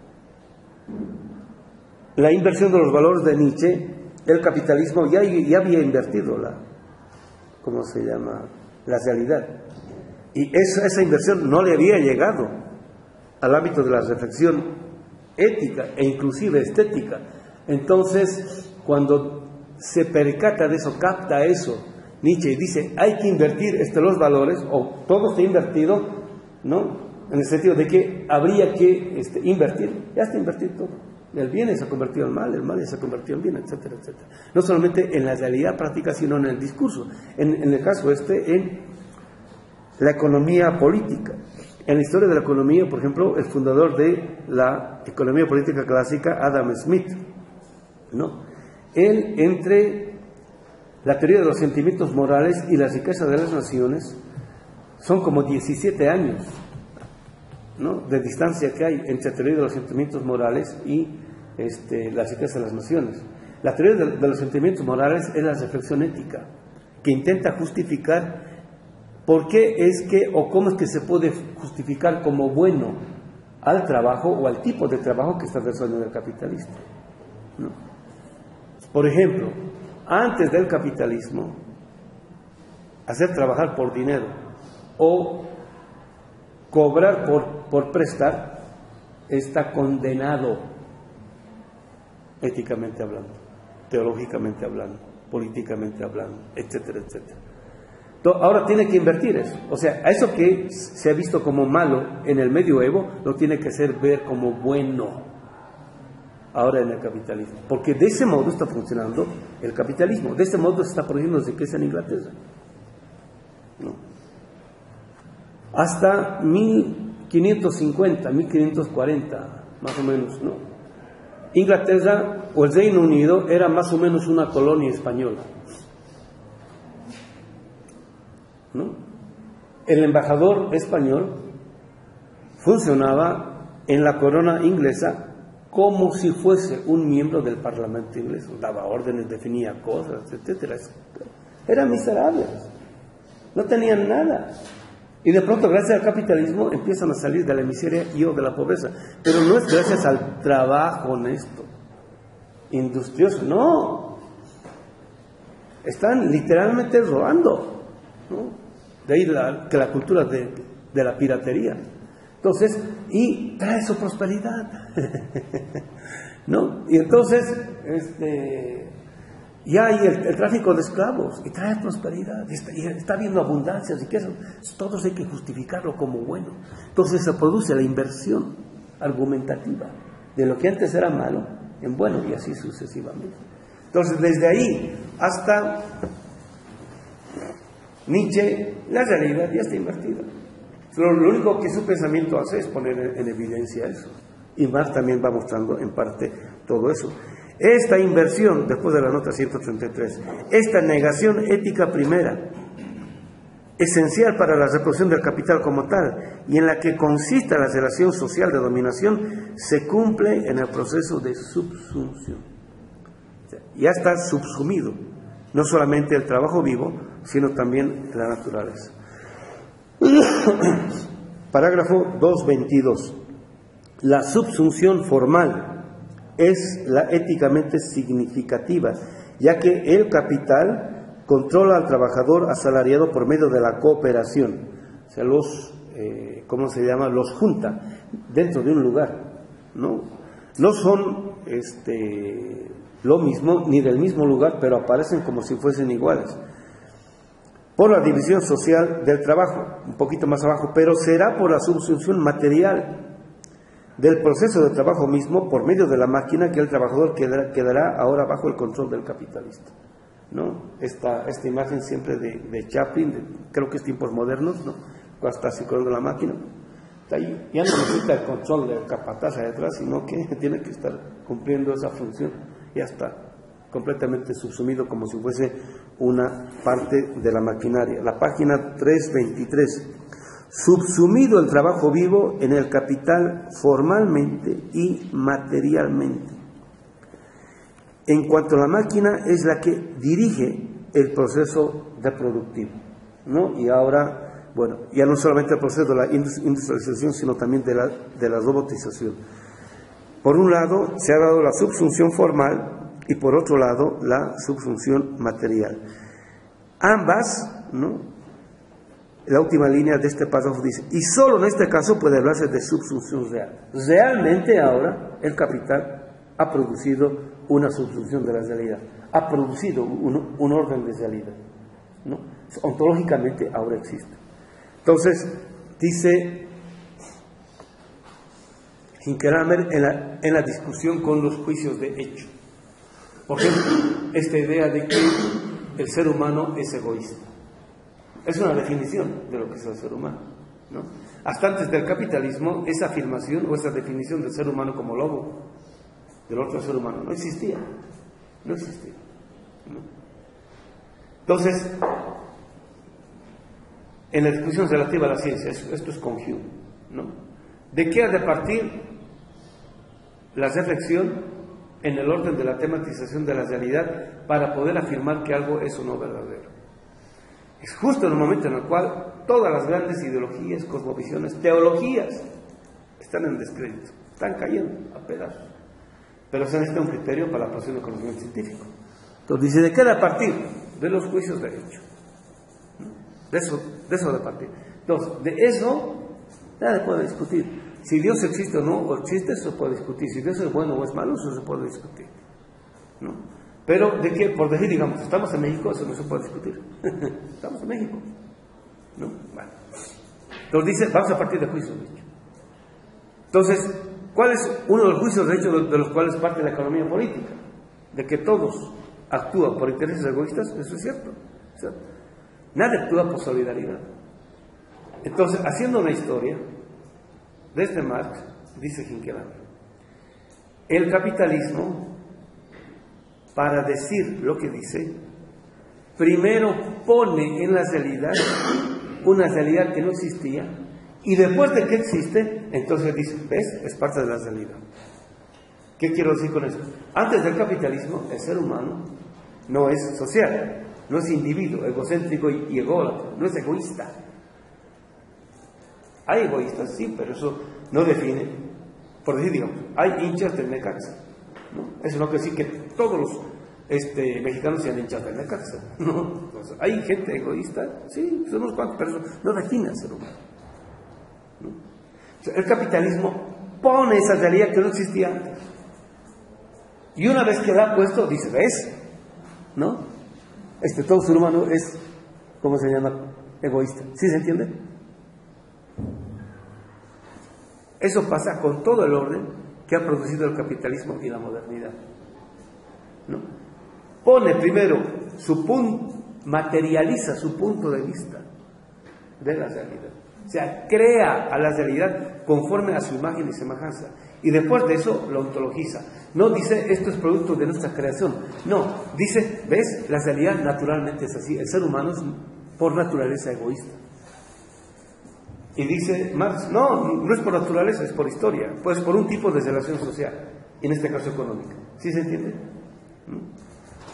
la inversión de los valores de Nietzsche, el capitalismo ya, ya había invertido la, ¿cómo se llama?, la realidad. Y esa, esa inversión no le había llegado al ámbito de la reflexión ética e inclusive estética. Entonces, cuando se percata de eso, capta eso, Nietzsche dice, hay que invertir este, los valores, o todo está invertido, ¿no?, en el sentido de que habría que este, invertir, ya está invertido todo. El bien se ha convertido en mal, el mal se ha convertido en bien, etcétera, etcétera. No solamente en la realidad práctica, sino en el discurso. En, en el caso este, en la economía política. En la historia de la economía, por ejemplo, el fundador de la economía política clásica, Adam Smith, ¿no?, él, entre la teoría de los sentimientos morales y la riqueza de las naciones, son como diecisiete años, ¿no?, de distancia que hay entre la teoría de los sentimientos morales y este, la riqueza de las naciones. La teoría de, de los sentimientos morales es la reflexión ética, que intenta justificar por qué es que, o cómo es que se puede justificar como bueno al trabajo o al tipo de trabajo que está desarrollando el capitalista, ¿no? Por ejemplo, antes del capitalismo, hacer trabajar por dinero o cobrar por, por prestar está condenado, éticamente hablando, teológicamente hablando, políticamente hablando, etcétera, etcétera. Entonces, ahora tiene que invertir eso. O sea, a eso que se ha visto como malo en el medioevo, lo tiene que hacer ver como bueno. ahora en el capitalismo, porque de ese modo está funcionando el capitalismo, de ese modo se está produciendo riqueza en Inglaterra, ¿no? Hasta mil quinientos cincuenta, mil quinientos cuarenta, más o menos, ¿no? Inglaterra o el Reino Unido era más o menos una colonia española, ¿no? El embajador español funcionaba en la corona inglesa como si fuese un miembro del Parlamento inglés, daba órdenes, definía cosas, etcétera. Eran miserables, no tenían nada. Y de pronto, gracias al capitalismo, empiezan a salir de la miseria y o de la pobreza. Pero no es gracias al trabajo honesto, industrioso, no. Están literalmente robando, ¿no? De ahí la, que la cultura de, de la piratería. Entonces, y trae su prosperidad, ¿no? Y entonces, este, ya hay el, el tráfico de esclavos, y trae prosperidad, y está, y está habiendo abundancia, riqueza, todo eso hay que justificarlo como bueno. Entonces se produce la inversión argumentativa de lo que antes era malo en bueno, y así sucesivamente. Entonces, desde ahí hasta Nietzsche, la realidad ya está invertida. Lo, lo único que su pensamiento hace es poner en, en evidencia eso. Y Marx también va mostrando en parte todo eso. Esta inversión, después de la nota ciento treinta y tres, esta negación ética primera, esencial para la reproducción del capital como tal, y en la que consiste la relación social de dominación, se cumple en el proceso de subsunción. O sea, ya está subsumido, no solamente el trabajo vivo, sino también la naturaleza. Parágrafo doscientos veintidós. La subsunción formal es la éticamente significativa, ya que el capital controla al trabajador asalariado por medio de la cooperación. O sea, los, eh, ¿cómo se llama? Los junta dentro de un lugar, ¿no? No son este, lo mismo ni del mismo lugar, pero aparecen como si fuesen iguales. Por la división social del trabajo, un poquito más abajo, pero será por la subsunción material del proceso de trabajo mismo por medio de la máquina que el trabajador quedará, quedará ahora bajo el control del capitalista, ¿no? Esta, esta imagen siempre de, de Chaplin, de, creo que es tiempos modernos, ¿no? Cuando está circulando la máquina, está ahí, ya no necesita el control del capataz ahí atrás, sino que tiene que estar cumpliendo esa función, ya está completamente subsumido como si fuese una parte de la maquinaria. La página trescientos veintitrés. Subsumido el trabajo vivo en el capital formalmente y materialmente. En cuanto a la máquina, es la que dirige el proceso reproductivo, ¿no? Y ahora, bueno, ya no solamente el proceso de la industrialización, sino también de la, de la robotización. Por un lado, se ha dado la subsunción formal, y por otro lado, la subsunción material. Ambas, ¿no? La última línea de este párrafo dice, y solo en este caso puede hablarse de subsunción real. Realmente ahora el capital ha producido una subsunción de la realidad, ha producido un, un orden de realidad, ¿no? Ontológicamente ahora existe. Entonces, dice Hinkelhammer en la, en la discusión con los juicios de hecho. Por ejemplo, esta idea de que el ser humano es egoísta. Es una definición de lo que es el ser humano, ¿no? Hasta antes del capitalismo, esa afirmación o esa definición del ser humano como lobo, del otro ser humano, no existía. No existía, ¿no? Entonces, en la discusión relativa a la ciencia, esto es con Hume, ¿no? ¿De qué ha de partir la reflexión en el orden de la tematización de la realidad para poder afirmar que algo es o no verdadero? Es justo en el momento en el cual todas las grandes ideologías, cosmovisiones, teologías están en descrédito, están cayendo a pedazos. Pero se necesita un criterio para la apropiación del conocimiento científico. Entonces dice, ¿de qué ha de partir? De los juicios de hecho, ¿no? De eso, de eso ha de partir. Entonces, de eso nada se puede discutir. Si Dios existe o no o existe, eso se puede discutir. Si Dios es bueno o es malo, eso se puede discutir, ¿no? Pero de qué, por decir, digamos, estamos en México, eso no se puede discutir. Estamos en México, ¿no? Bueno. Entonces dice, vamos a partir de juicios de hecho. Entonces, ¿cuál ¿Cuál es uno de los juicios de hecho de los cuales parte la economía política? De que todos actúan por intereses egoístas, eso es cierto. O sea, nadie actúa por solidaridad. Entonces, haciendo una historia, desde Marx, dice Hinkeland, el capitalismo, para decir lo que dice, primero pone en la realidad una realidad que no existía, y después de que existe, entonces dice, ¿ves? Es parte de la realidad. ¿Qué quiero decir con eso? Antes del capitalismo, el ser humano no es social, no es individuo, egocéntrico y ególatra, no es egoísta. Hay egoístas, sí, pero eso no define. Por decir, digamos, hay hinchas del Necaxa, ¿no? Eso no quiere decir que todos los este, mexicanos sean hinchas del Necaxa, ¿no? Pues, hay gente egoísta, sí, son unos cuantos, pero eso no define al ser humano, ¿no? O sea, el capitalismo pone esa realidad que no existía antes. Y una vez que la ha puesto, dice, ¿ves? ¿No? Este, todo ser humano es, ¿cómo se llama? Egoísta. ¿Sí se entiende? Eso pasa con todo el orden que ha producido el capitalismo y la modernidad, ¿no? Pone primero su punto, materializa su punto de vista de la realidad. O sea, crea a la realidad conforme a su imagen y semejanza. Y después de eso lo ontologiza. No dice, esto es producto de nuestra creación. No, dice, ¿ves? La realidad naturalmente es así. El ser humano es por naturaleza egoísta. Y dice Marx, no, no es por naturaleza, es por historia. Pues por un tipo de relación social, en este caso económica. ¿Sí se entiende? ¿Mm?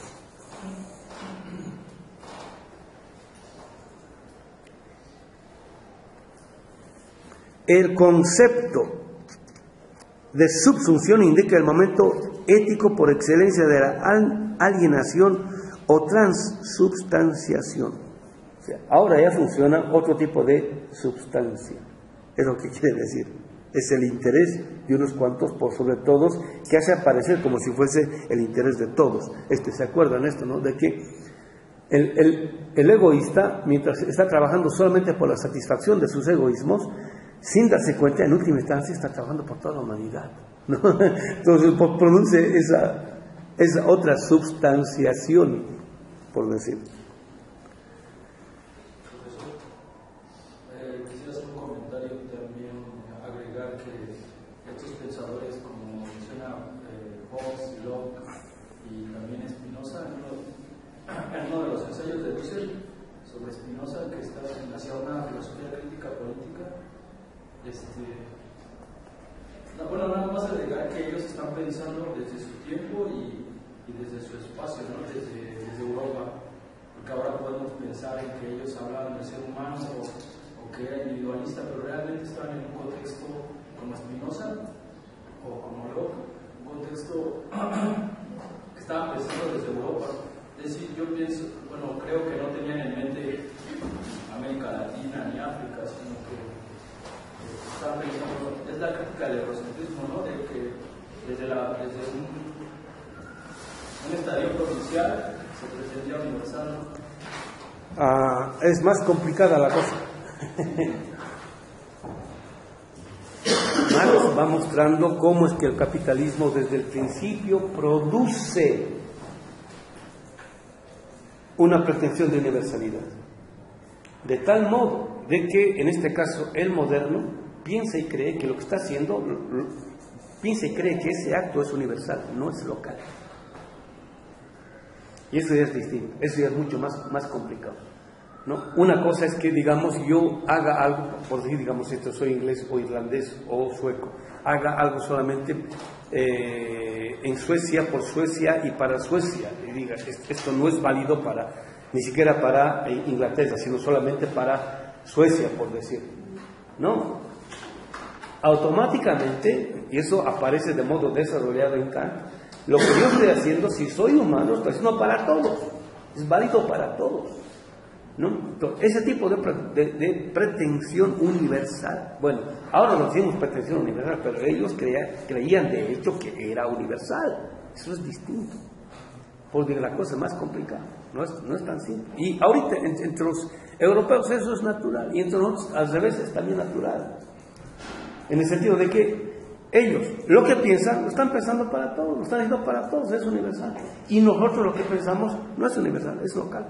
El concepto de subsunción indica el momento ético por excelencia de la alienación o transubstanciación. O sea, ahora ya funciona otro tipo de substancia. Es lo que quiere decir. Es el interés de unos cuantos por sobre todos, que hace aparecer como si fuese el interés de todos. Este, ¿se acuerdan esto, no? De que el, el, el egoísta, mientras está trabajando solamente por la satisfacción de sus egoísmos, sin darse cuenta, en última instancia está trabajando por toda la humanidad, ¿no? Entonces produce esa, esa otra substanciación, por decir. Profesor, eh, quisiera hacer un comentario también, agregar que estos pensadores, como menciona eh, Hobbes, Locke y también Spinoza, en uno, en uno de los ensayos de Husserl sobre Spinoza, que está hacia una filosofía crítica política, Este, no, bueno, nada más agregar que ellos están pensando desde su tiempo y, y desde su espacio, ¿no? desde, desde Europa, porque ahora podemos pensar en que ellos hablan del ser humano o, o que era individualista, pero realmente estaban en un contexto como Spinoza o como Locke, un contexto que estaban pensando desde Europa. Es decir, yo pienso, bueno, creo que no tenían en mente América Latina ni África, sino que están pensando, es la crítica del eurocentrismo, ¿no? De que desde, la, desde un, un estadio provincial se pretendía universal, ¿no? Ah, es más complicada la cosa. Marx va mostrando cómo es que el capitalismo desde el principio produce una pretensión de universalidad, de tal modo de que en este caso el moderno piensa y cree que lo que está haciendo, piensa y cree que ese acto es universal, no es local. Y eso ya es distinto, eso ya es mucho más, más complicado, ¿no? Una cosa es que, digamos, yo haga algo, por decir, digamos, esto, soy inglés o irlandés o sueco, haga algo solamente eh, en Suecia, por Suecia y para Suecia, y diga, esto no es válido para, ni siquiera para Inglaterra, sino solamente para Suecia, por decir, ¿no? Automáticamente, y eso aparece de modo desarrollado en Kant, lo que yo estoy haciendo, si soy humano, estoy haciendo para todos, es válido para todos, ¿no? Entonces, ese tipo de, de, de pretensión universal, bueno, ahora no decimos pretensión universal, pero ellos creían, creían de hecho que era universal, eso es distinto, porque la cosa es más complicada, no es, no es tan simple. Y ahorita, entre, entre los europeos eso es natural, y entre nosotros al revés es también natural. En el sentido de que Ellos, lo que piensan, lo están pensando para todos, lo están diciendo para todos, es universal. Y nosotros lo que pensamos no es universal, es local.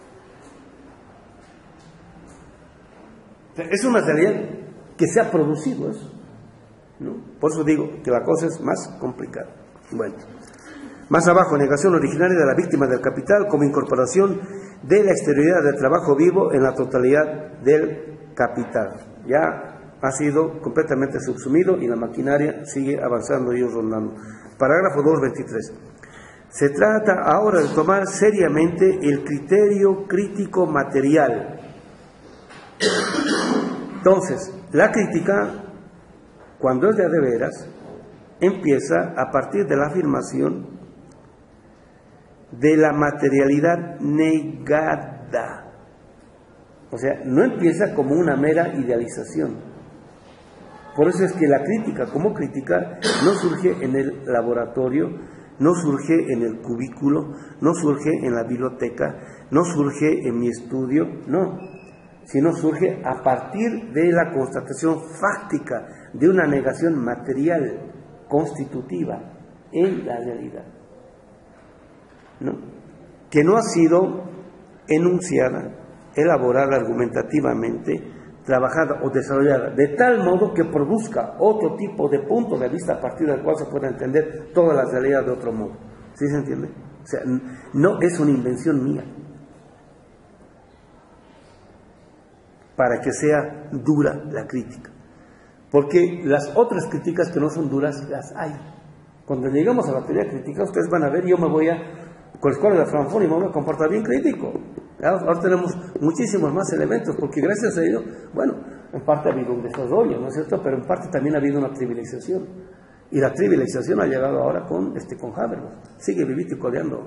O sea, es una realidad que se ha producido eso, ¿no? Por eso digo que la cosa es más complicada. Bueno, más abajo, negación originaria de la víctima del capital como incorporación de la exterioridad del trabajo vivo en la totalidad del capital. Ya ha sido completamente subsumido y la maquinaria sigue avanzando y rondando. Parágrafo doscientos veintitrés. Se trata ahora de tomar seriamente el criterio crítico material. Entonces, la crítica, cuando es de a de veras, empieza a partir de la afirmación de la materialidad negada. O sea, no empieza como una mera idealización. Por eso es que la crítica, como crítica, no surge en el laboratorio, no surge en el cubículo, no surge en la biblioteca, no surge en mi estudio, no, sino surge a partir de la constatación fáctica de una negación material constitutiva en la realidad, ¿no? Que no ha sido enunciada, elaborada argumentativamente, trabajada o desarrollada de tal modo que produzca otro tipo de punto de vista a partir del cual se pueda entender toda la realidad de otro modo. ¿Sí se entiende? O sea, no es una invención mía para que sea dura la crítica, porque las otras críticas que no son duras las hay. Cuando lleguemos a la teoría crítica, ustedes van a ver, yo me voy a, con la escuela de Frankfurt, y me voy a comportar bien crítico. Ahora tenemos muchísimos más elementos, porque gracias a ello, bueno, en parte ha habido un desarrollo, ¿no es cierto? Pero en parte también ha habido una trivialización. Y la trivialización ha llegado ahora con, este, con Habermas. Sigue vivito y coleando.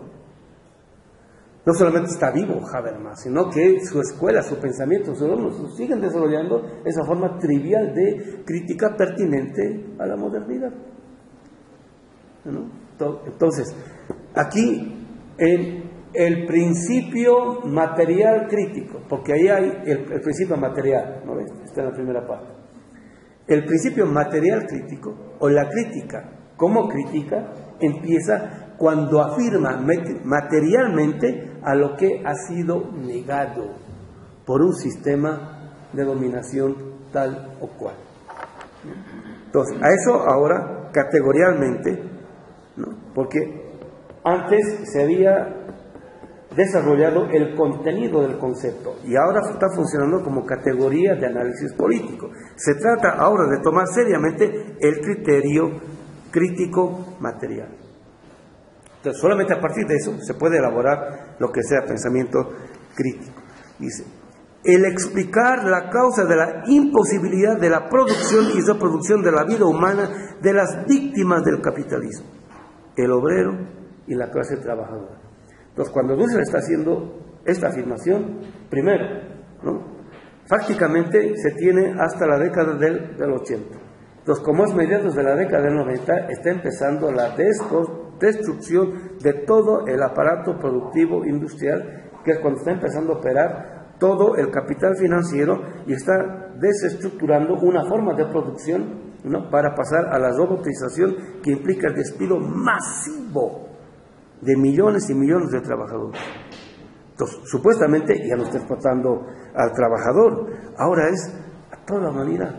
No solamente está vivo Habermas, sino que su escuela, su pensamiento, sus alumnos siguen desarrollando esa forma trivial de crítica pertinente a la modernidad, ¿no? Entonces, aquí en el principio material crítico, porque ahí hay el, el principio material, ¿no ves? Está en la primera parte. El principio material crítico, o la crítica como crítica, empieza cuando afirma materialmente a lo que ha sido negado por un sistema de dominación tal o cual. Entonces, a eso ahora categorialmente, ¿no? Porque antes se había desarrollado el contenido del concepto y ahora está funcionando como categoría de análisis político. Se trata ahora de tomar seriamente el criterio crítico material. Entonces, solamente a partir de eso se puede elaborar lo que sea pensamiento crítico. Dice, el explicar la causa de la imposibilidad de la producción y reproducción de la vida humana de las víctimas del capitalismo, el obrero y la clase trabajadora. Entonces, cuando Dussel está haciendo esta afirmación, primero, ¿no? Prácticamente se tiene hasta la década del, del ochenta. Entonces, como es mediados de la década del noventa, está empezando la destrucción de todo el aparato productivo industrial, que es cuando está empezando a operar todo el capital financiero y está desestructurando una forma de producción, ¿no? Para pasar a la robotización, que implica el despido masivo de millones y millones de trabajadores. Entonces, supuestamente ya no está explotando al trabajador, ahora es a toda la humanidad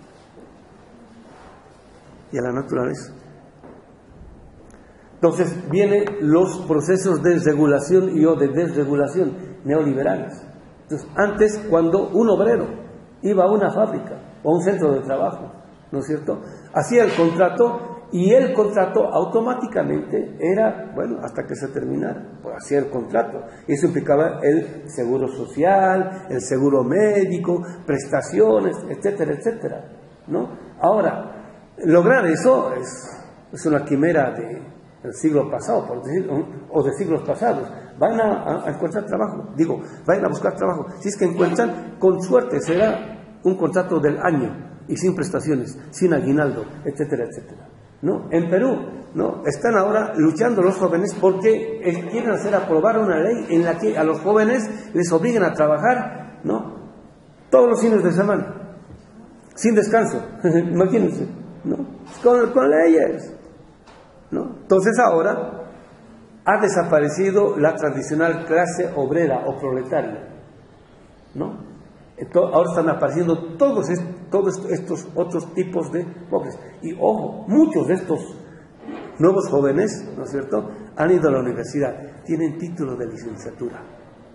y a la naturaleza. Entonces vienen los procesos de regulación y o de desregulación neoliberales. Entonces, antes, cuando un obrero iba a una fábrica o a un centro de trabajo, ¿no es cierto?, hacía el contrato, y el contrato automáticamente era, bueno, hasta que se terminara, pues hacía el contrato. Y eso implicaba el seguro social, el seguro médico, prestaciones, etcétera, etcétera, ¿no? Ahora, lograr eso es, es una quimera de, del siglo pasado, por decir, o de siglos pasados. Van a, a encontrar trabajo, digo, vayan a buscar trabajo. Si es que encuentran, con suerte será un contrato del año y sin prestaciones, sin aguinaldo, etcétera, etcétera. ¿No? En Perú, ¿no?, están ahora luchando los jóvenes porque quieren hacer aprobar una ley en la que a los jóvenes les obliguen a trabajar, ¿no?, todos los fines de semana, sin descanso. Imagínense, ¿no? Con, con leyes, ¿no? Entonces ahora ha desaparecido la tradicional clase obrera o proletaria, ¿no? Entonces, ahora están apareciendo todos, est todos estos otros tipos de pobres. Y ojo, muchos de estos nuevos jóvenes, ¿no es cierto?, han ido a la universidad, tienen título de licenciatura,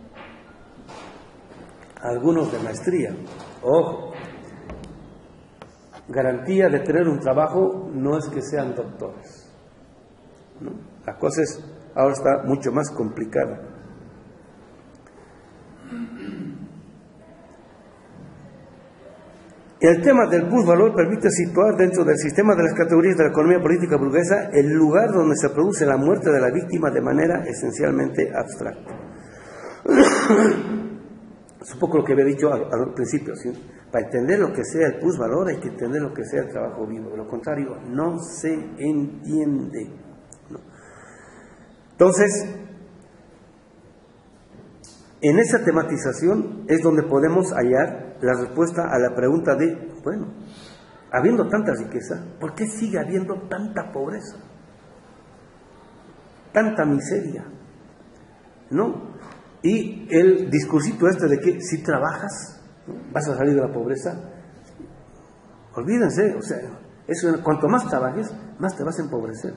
algunos de maestría. Ojo, garantía de tener un trabajo no es que sean doctores, ¿no? La cosa es, ahora está mucho más complicada. El tema del plusvalor permite situar dentro del sistema de las categorías de la economía política burguesa el lugar donde se produce la muerte de la víctima de manera esencialmente abstracta. Es un poco lo que había dicho al, al principio, ¿sí? Para entender lo que sea el plusvalor hay que entender lo que sea el trabajo vivo, de lo contrario no se entiende, ¿no? Entonces, en esa tematización es donde podemos hallar la respuesta a la pregunta de, bueno, habiendo tanta riqueza, ¿por qué sigue habiendo tanta pobreza? Tanta miseria, ¿no? Y el discursito este de que si trabajas, ¿no?, vas a salir de la pobreza, olvídense, o sea, eso, cuanto más trabajes, más te vas a empobrecer.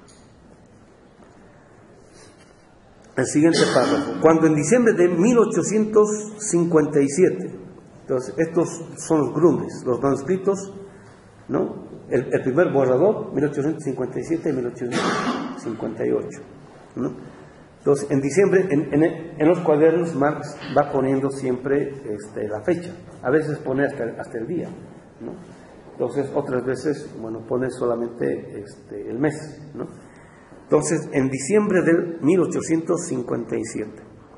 El siguiente párrafo. Cuando en diciembre de mil ochocientos cincuenta y siete, entonces estos son los Grundes, los manuscritos, ¿no? El, el primer borrador, mil ochocientos cincuenta y siete y mil ochocientos cincuenta y ocho, ¿no? Entonces, en diciembre, en, en, en los cuadernos, Marx va poniendo siempre este, la fecha, a veces pone hasta, hasta el día, ¿no? Entonces, otras veces, bueno, pone solamente este, el mes, ¿no? Entonces, en diciembre de mil ochocientos cincuenta y siete,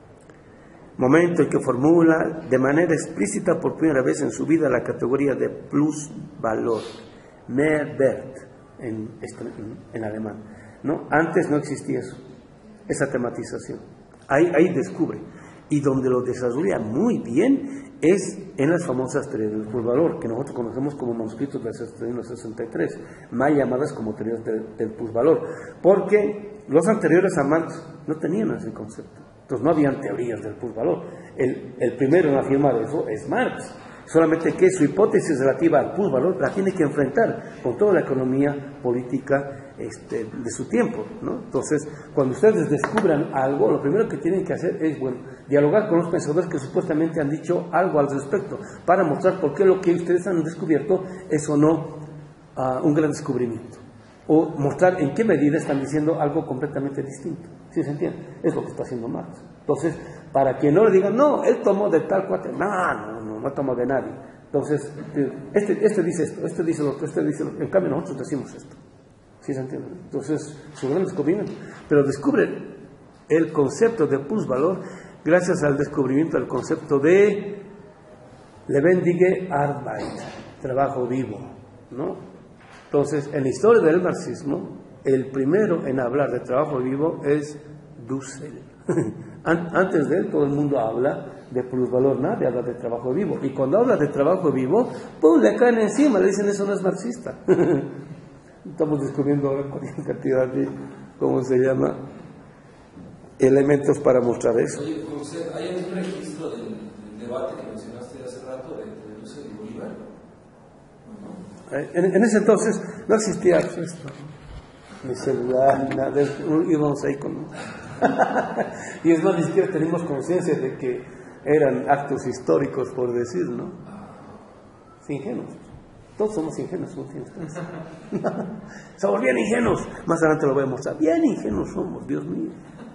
momento en que formula de manera explícita por primera vez en su vida la categoría de plusvalor, Mehrwert en, en alemán, ¿no? Antes no existía eso, esa tematización. Ahí, ahí descubre. Y donde lo desarrolla muy bien es en las famosas teorías del plusvalor, que nosotros conocemos como manuscritos del sesenta y tres, más llamadas como teorías del, del plusvalor, porque los anteriores a Marx no tenían ese concepto. Entonces no habían teorías del plusvalor. El, el primero en afirmar eso es Marx, solamente que su hipótesis relativa al plusvalor la tiene que enfrentar con toda la economía política este, de su tiempo, ¿no? Entonces, cuando ustedes descubran algo, lo primero que tienen que hacer es, bueno, dialogar con los pensadores que supuestamente han dicho algo al respecto, para mostrar por qué lo que ustedes han descubierto es o no uh, un gran descubrimiento, o mostrar en qué medida están diciendo algo completamente distinto. ¿Sí se entiende? Es lo que está haciendo Marx. Entonces, para que no le digan, no, él tomó de tal cuate, no, no, no, no tomó de nadie. Entonces, este, este dice esto, este dice lo otro, este dice lo otro, en cambio nosotros decimos esto. ¿Sí se entiende? Entonces, su gran descubrimiento. Pero descubre el concepto de plusvalor gracias al descubrimiento del concepto de lebendige Arbeit, trabajo vivo, ¿no? Entonces, en la historia del marxismo, el primero en hablar de trabajo vivo es Dussel. Antes de él, todo el mundo habla de plusvalor, nadie habla de trabajo vivo. Y cuando habla de trabajo vivo, ¡pum!, le caen encima, le dicen eso no es marxista. Estamos descubriendo ahora cualquier cantidad de, ¿cómo se llama?, elementos para mostrar eso. Oye, José, ¿hay un registro del, del debate que mencionaste hace rato de, de Dussel y Bolívar? En, en ese entonces no existía esto, ni celular, nada, íbamos ahí con... y es más, ni siquiera tenemos conciencia de que eran actos históricos, por decir, ¿no? Ingenuos. Todos somos ingenuos, ¿no tienes? Somos bien ingenuos. Más adelante lo voy a mostrar. Bien ingenuos somos, Dios mío.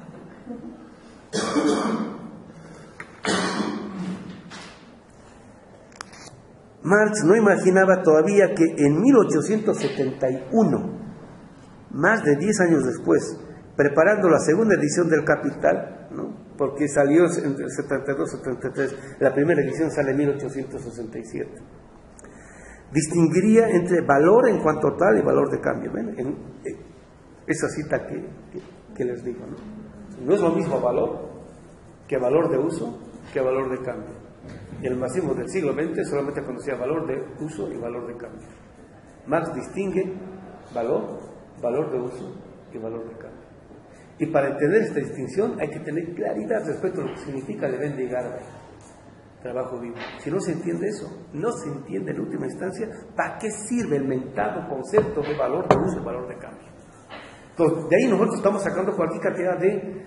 Marx no imaginaba todavía que en mil ochocientos setenta y uno, más de diez años después, preparando la segunda edición del Capital, ¿no?, porque salió en el setenta y dos setenta y tres, la primera edición sale en mil ochocientos sesenta y siete, distinguiría entre valor en cuanto tal y valor de cambio. ¿Ven? En, en esa cita que, que, que les digo, ¿no? No es lo mismo valor que valor de uso que valor de cambio. Y el marxismo del siglo veinte solamente conocía valor de uso y valor de cambio. Marx distingue valor, valor de uso y valor de cambio. Y para entender esta distinción hay que tener claridad respecto a lo que significa Levende y Arbeit, trabajo vivo. Si no se entiende eso, no se entiende en última instancia para qué sirve el mentado concepto de valor de uso y valor de cambio. Entonces, de ahí nosotros estamos sacando cualquier cantidad de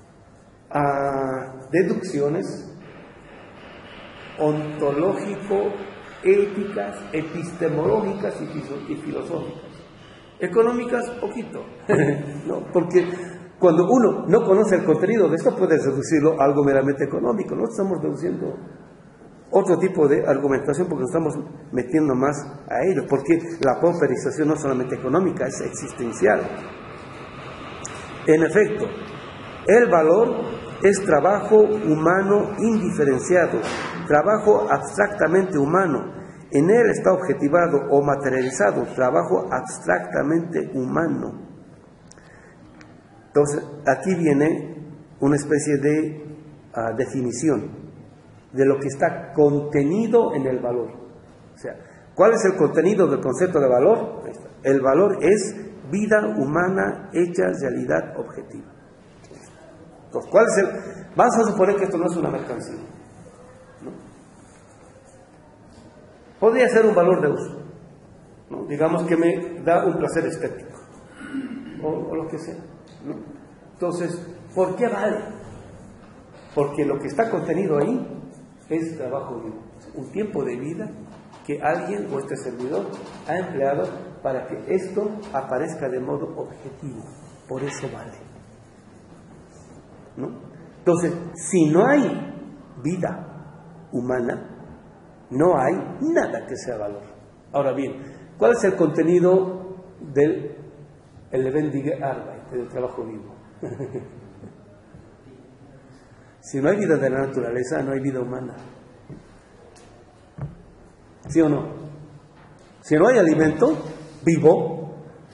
uh, deducciones ontológico, éticas, epistemológicas y, y filosóficas. Económicas, poquito, ¿no? Porque cuando uno no conoce el contenido de esto, puede reducirlo a algo meramente económico. Nosotros estamos reduciendo otro tipo de argumentación porque nos estamos metiendo más a ello, porque la pauperización no es solamente económica, es existencial. En efecto, el valor es trabajo humano indiferenciado, trabajo abstractamente humano. En él está objetivado o materializado trabajo abstractamente humano. Entonces, aquí viene una especie de uh, definición de lo que está contenido en el valor. O sea, ¿cuál es el contenido del concepto de valor? El valor es vida humana hecha realidad objetiva. Entonces, ¿cuál es el? Vamos a suponer que esto no es una mercancía, ¿no? Podría ser un valor de uso, ¿no? Digamos que me da un placer estético, o, o lo que sea, ¿no? Entonces, ¿por qué vale? Porque lo que está contenido ahí es trabajo vivo, un tiempo de vida que alguien o este servidor ha empleado para que esto aparezca de modo objetivo. Por eso vale, ¿no? Entonces, si no hay vida humana, no hay nada que sea valor. Ahora bien, ¿cuál es el contenido del Lebendige Arbeit, del trabajo vivo? Si no hay vida de la naturaleza, no hay vida humana. ¿Sí o no? Si no hay alimento vivo,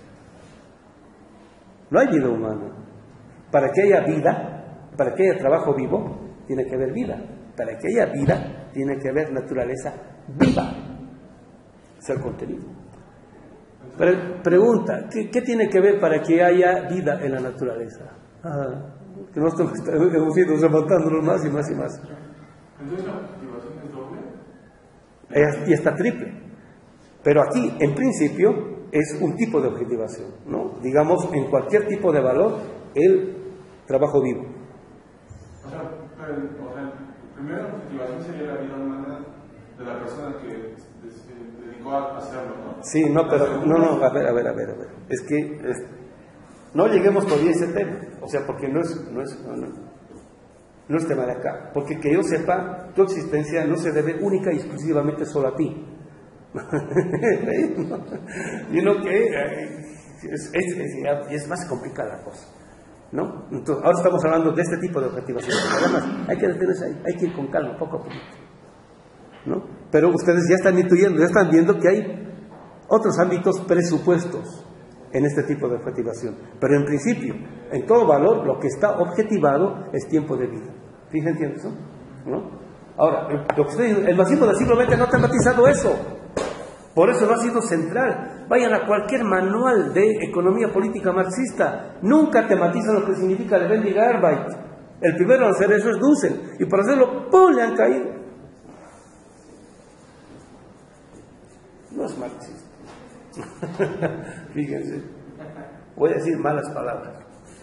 no hay vida humana. Para que haya vida, para que haya trabajo vivo, tiene que haber vida. Para que haya vida, tiene que haber naturaleza viva. Es el contenido. Pre- pregunta, ¿qué, ¿qué tiene que ver para que haya vida en la naturaleza? Ah, que no estamos, hemos ido remontándonos más y más y más. Entonces la objetivación es doble. Es, y está triple. Pero aquí, en principio, es un tipo de objetivación, ¿no? Digamos, en cualquier tipo de valor, el trabajo vivo. O sea, el, o sea, primero la objetivación sería la vida humana de la persona que se dedicó a hacerlo, ¿no? Sí, no, pero, no, no, a ver, a ver, a ver, a ver. Es que es, no lleguemos todavía a ese tema, o sea, porque no es, no es, no, no, no es tema de acá. Porque que yo sepa, tu existencia no se debe única y exclusivamente solo a ti. Sino que es, es, es, es más complicada la cosa, ¿no? Entonces, ahora estamos hablando de este tipo de objetivación. Además, hay que detenerse ahí, hay que ir con calma, poco a poco, ¿no? Pero ustedes ya están intuyendo, ya están viendo que hay otros ámbitos presupuestos en este tipo de objetivación. Pero en principio, en todo valor, lo que está objetivado es tiempo de vida. ¿Sí se entiende eso? ¿No? Ahora, el, lo que usted, el marxismo del siglo veinte no ha tematizado eso. Por eso no ha sido central. Vayan a cualquier manual de economía política marxista. Nunca tematizan lo que significa Lebendige Arbeit. El primero en hacer eso es Dussel. Y por hacerlo, ¡pum!, le han caído. No es marxista. Fíjense. Voy a decir malas palabras.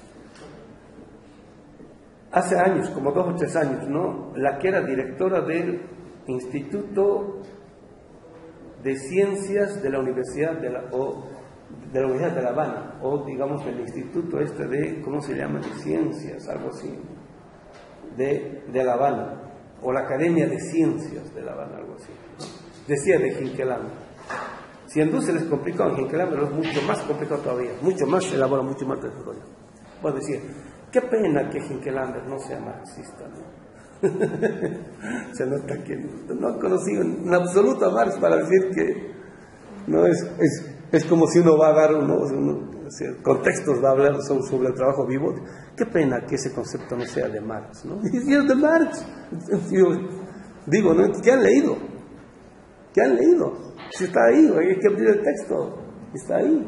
Hace años, como dos o tres años, ¿no? La que era directora del Instituto de Ciencias de la Universidad de la, o de la Universidad de La Habana, o digamos del Instituto este de, ¿cómo se llama?, de Ciencias, algo así, de, de La Habana, o la Academia de Ciencias de La Habana, algo así, ¿no? Decía de Hinkelhammer. Si en Dussel es complicado, en Hinkelhammer es mucho más complicado todavía, mucho más elaborado, mucho más desarrollado. Bueno, decía, qué pena que Hinkelhammer no sea marxista, ¿no? Se nota que no han conocido en absoluto a Marx para decir que no es, es, es como si uno va a dar unos, unos o sea, contextos, va a hablar sobre, sobre el trabajo vivo. Qué pena que ese concepto no sea de Marx, ¿no? Y es de Marx. Digo, ¿no? ¿Qué han leído? ¿Qué han leído? Si está ahí, hay que abrir el texto, está ahí.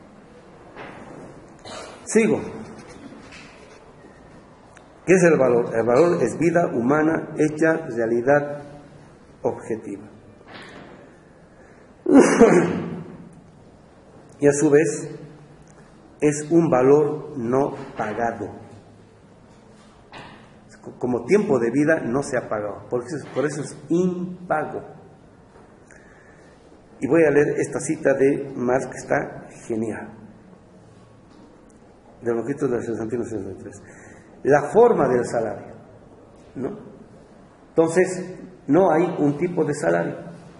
Sigo. ¿Qué es el valor? El valor es vida humana hecha realidad objetiva. Y a su vez es un valor no pagado. Como tiempo de vida no se ha pagado, por eso, por eso es impago. Y voy a leer esta cita de Marx que está genial, de los objetos de la sesenta sesenta y tres. La forma del salario, ¿no? Entonces, no hay un tipo de salario.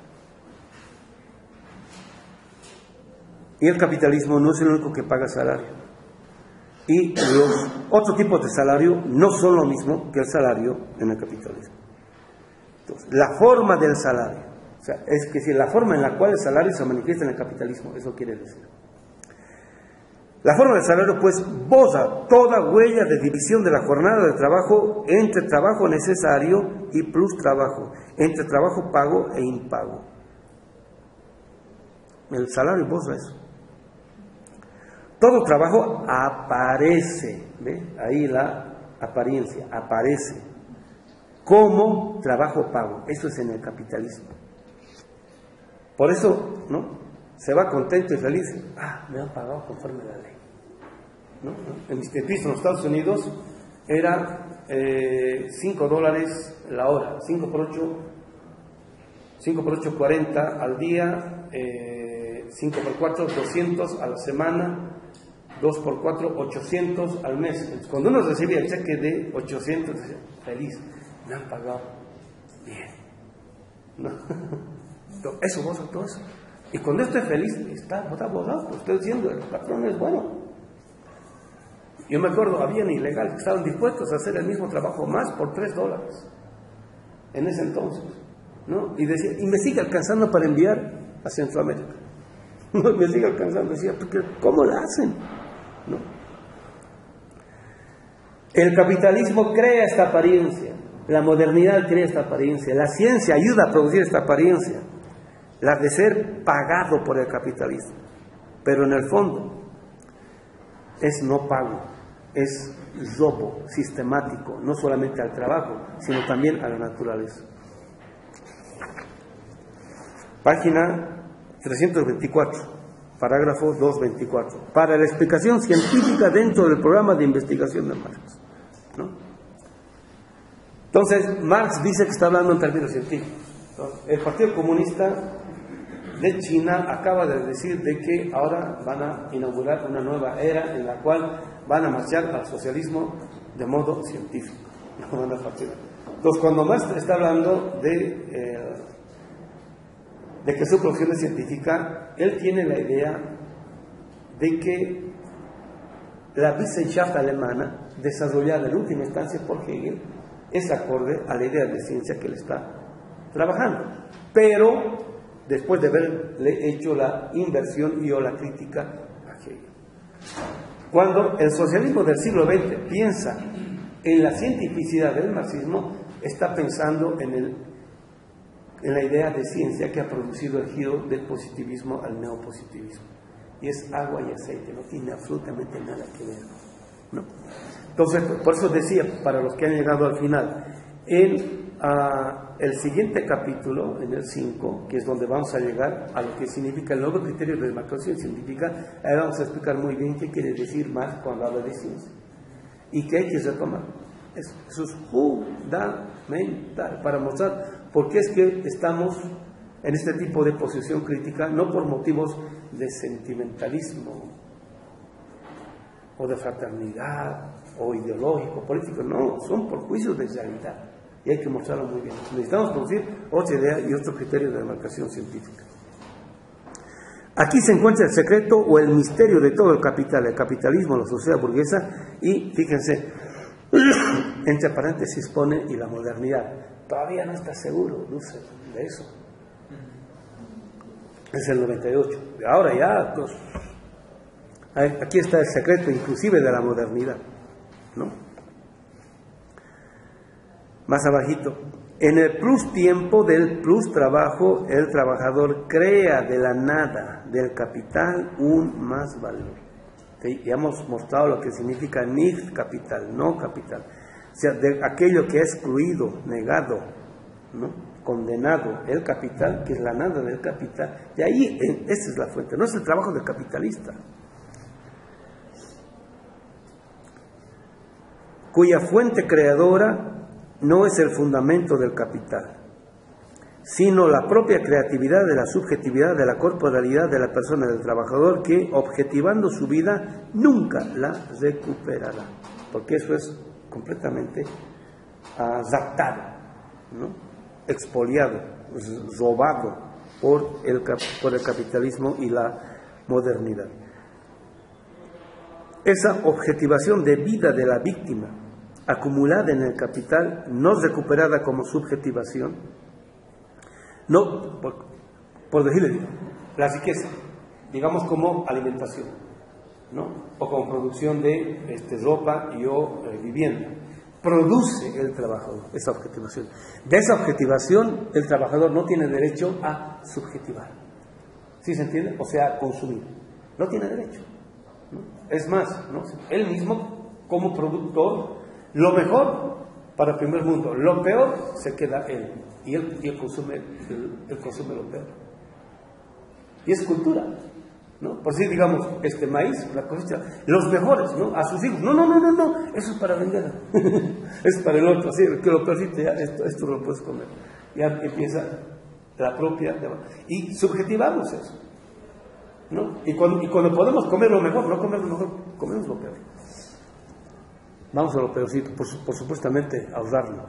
Y el capitalismo no es el único que paga salario. Y los otros tipos de salario no son lo mismo que el salario en el capitalismo. Entonces, la forma del salario, o sea, es que si la forma en la cual el salario se manifiesta en el capitalismo, eso quiere decir. La forma del salario, pues, borra toda huella de división de la jornada de trabajo entre trabajo necesario y plus trabajo, entre trabajo pago e impago. El salario borra eso. Todo trabajo aparece, ¿ve? Ahí la apariencia, aparece como trabajo pago. Eso es en el capitalismo. Por eso, ¿no? Se va contento y feliz. Ah, me han pagado conforme a la ley, ¿no? En mis piso en los Estados Unidos era eh, cinco dólares la hora, cinco por ocho, cinco por ocho, cuarenta al día, eh, cinco por cuatro, doscientos a la semana, dos por cuatro, ochocientos al mes. Entonces, cuando uno recibía el cheque de ochocientos, decía, feliz, me han pagado bien, ¿no? Eso, vos, todo eso. Y cuando esté feliz, está, está borrado, pues estoy diciendo, el patrón es bueno. Yo me acuerdo, habían ilegales que estaban dispuestos a hacer el mismo trabajo más por tres dólares, en ese entonces, ¿no? Y decía, y me sigue alcanzando para enviar a Centroamérica. Me sigue alcanzando, decía, porque ¿cómo lo hacen? ¿No? El capitalismo crea esta apariencia, la modernidad crea esta apariencia, la ciencia ayuda a producir esta apariencia, la de ser pagado por el capitalismo, pero en el fondo es no pago, es robo sistemático, no solamente al trabajo, sino también a la naturaleza. Página trescientos veinticuatro, parágrafo doscientos veinticuatro, para la explicación científica dentro del programa de investigación de Marx, ¿no? Entonces, Marx dice que está hablando en términos científicos. Entonces, el Partido Comunista de China acaba de decir de que ahora van a inaugurar una nueva era en la cual van a marchar al socialismo de modo científico. No van a partir. Entonces, cuando Marx está hablando de, eh, de que su producción es científica, él tiene la idea de que la Wissenschaft alemana, desarrollada en última instancia por Hegel, es acorde a la idea de ciencia que él está trabajando. Pero después de haberle hecho la inversión y o la crítica a Hegel. Cuando el socialismo del siglo veinte piensa en la cientificidad del marxismo, está pensando en, el, en la idea de ciencia que ha producido el giro del positivismo al neopositivismo. Y es agua y aceite, no tiene absolutamente nada que ver, ¿no? Entonces, por eso decía, para los que han llegado al final, en Uh, el siguiente capítulo, en el cinco, que es donde vamos a llegar a lo que significa el nuevo criterio de demarcación científica, ahí vamos a explicar muy bien qué quiere decir Marx cuando habla de ciencia y qué hay que retomar. Eso, eso es fundamental para mostrar por qué es que estamos en este tipo de posición crítica, no por motivos de sentimentalismo o de fraternidad o ideológico, político, no, son por juicios de realidad. Y hay que mostrarlo muy bien. Necesitamos producir otra idea y otro criterio de demarcación científica. Aquí se encuentra el secreto o el misterio de todo el capital, el capitalismo, la sociedad burguesa, y fíjense, entre paréntesis pone y la modernidad. Todavía no está seguro, Luce, de eso. Es el noventa y ocho. Ahora ya, pues, aquí está el secreto inclusive de la modernidad, ¿no? Más abajito, En el plus tiempo del plus trabajo, el trabajador crea de la nada, del capital, un más valor. ¿Sí? Ya hemos mostrado lo que significa nicht capital, no capital. O sea, de aquello que es excluido, negado, ¿no? Condenado, el capital, que es la nada del capital. Y ahí, esa es la fuente, no es el trabajo del capitalista. Cuya fuente creadora no es el fundamento del capital, sino la propia creatividad de la subjetividad, de la corporalidad de la persona, del trabajador, que objetivando su vida nunca la recuperará, porque eso es completamente zaptado, ¿no? Expoliado, robado por el, por el capitalismo y la modernidad. Esa objetivación de vida de la víctima, acumulada en el capital, no recuperada como subjetivación, no, por, por decirle, la riqueza, digamos como alimentación, ¿no? O como producción de este, ropa y o eh, vivienda, produce el trabajador, esa objetivación. De esa objetivación, el trabajador no tiene derecho a subjetivar. ¿Sí se entiende? O sea, a consumir. No tiene derecho, ¿no? Es más, ¿no? Él mismo, como productor, lo mejor para el primer mundo, lo peor se queda él, y él, y él, consume, él, él consume lo peor. Y es cultura, ¿no? Por si digamos, este maíz, la cosecha, los mejores, ¿no? A sus hijos, no, no, no, no, no, eso es para vender, es para el otro, así, que lo peorcito, ya, esto, esto lo puedes comer. Ya empieza la propia, y subjetivamos eso, ¿no? Y cuando, y cuando podemos comer lo mejor, no comer lo mejor, comemos lo peor. Vamos a lo peorcito, por, por supuestamente ahorrarnos.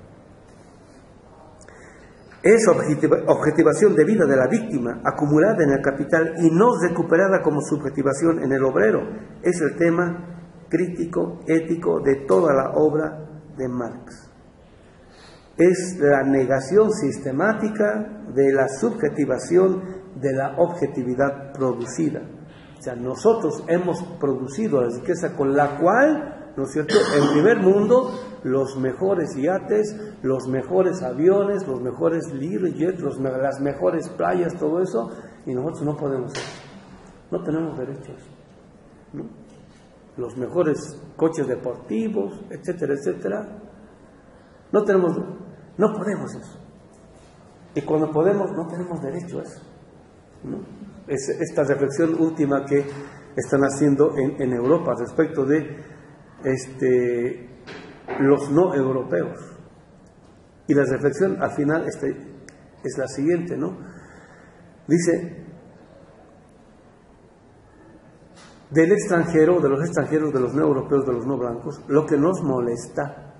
Esa objetiva, objetivación de vida de la víctima, acumulada en el capital y no recuperada como subjetivación en el obrero, es el tema crítico, ético de toda la obra de Marx. Es la negación sistemática de la subjetivación de la objetividad producida. O sea, nosotros hemos producido la riqueza con la cual, ¿no es cierto?, en primer mundo, los mejores yates, los mejores aviones, los mejores Learjet, los, las mejores playas, todo eso, y nosotros no podemos, no tenemos derechos, ¿no? Los mejores coches deportivos, etcétera, etcétera, no tenemos, no podemos eso. Y cuando podemos, no tenemos derecho a eso, ¿no? Es esta reflexión última que están haciendo en, en Europa respecto de Este, los no europeos. Y la reflexión al final este, es la siguiente, ¿no? Dice, del extranjero, de los extranjeros, de los no europeos, de los no blancos, lo que nos molesta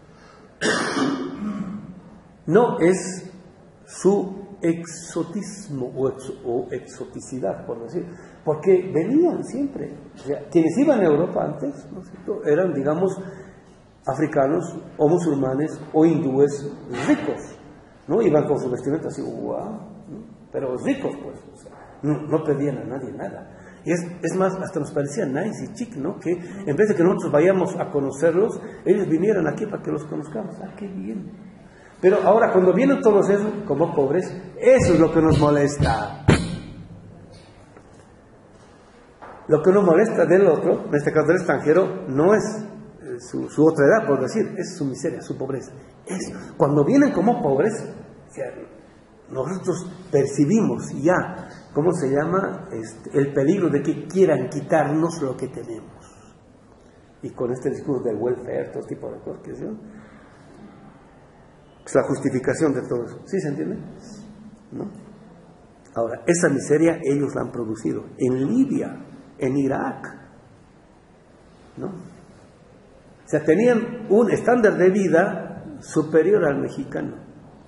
no es su exotismo o, ex, o exoticidad, por decir, porque venían siempre, o sea, quienes iban a Europa antes, ¿no es cierto?, eran, digamos, africanos o musulmanes o hindúes ricos, ¿no? Iban con su vestimenta así, wow, ¿no? Pero ricos, pues, o sea, no, no pedían a nadie nada. Y es, es más, hasta nos parecía nice y chic, ¿no? Que en vez de que nosotros vayamos a conocerlos, ellos vinieran aquí para que los conozcamos. ¡Ah, qué bien! Pero ahora, cuando vienen todos esos, como pobres, eso es lo que nos molesta. Lo que nos molesta del otro, en este caso del extranjero, no es su, su otra edad, por decir, es su miseria, su pobreza. Es cuando vienen como pobres, o sea, nosotros percibimos ya, ¿cómo se llama? Este, el peligro de que quieran quitarnos lo que tenemos. Y con este discurso del welfare, todo tipo de cosas, ¿sí? Es la justificación de todo eso. ¿Sí se entiende? ¿No? Ahora, esa miseria ellos la han producido en Libia, en Irak, ¿no? O sea, tenían un estándar de vida superior al mexicano,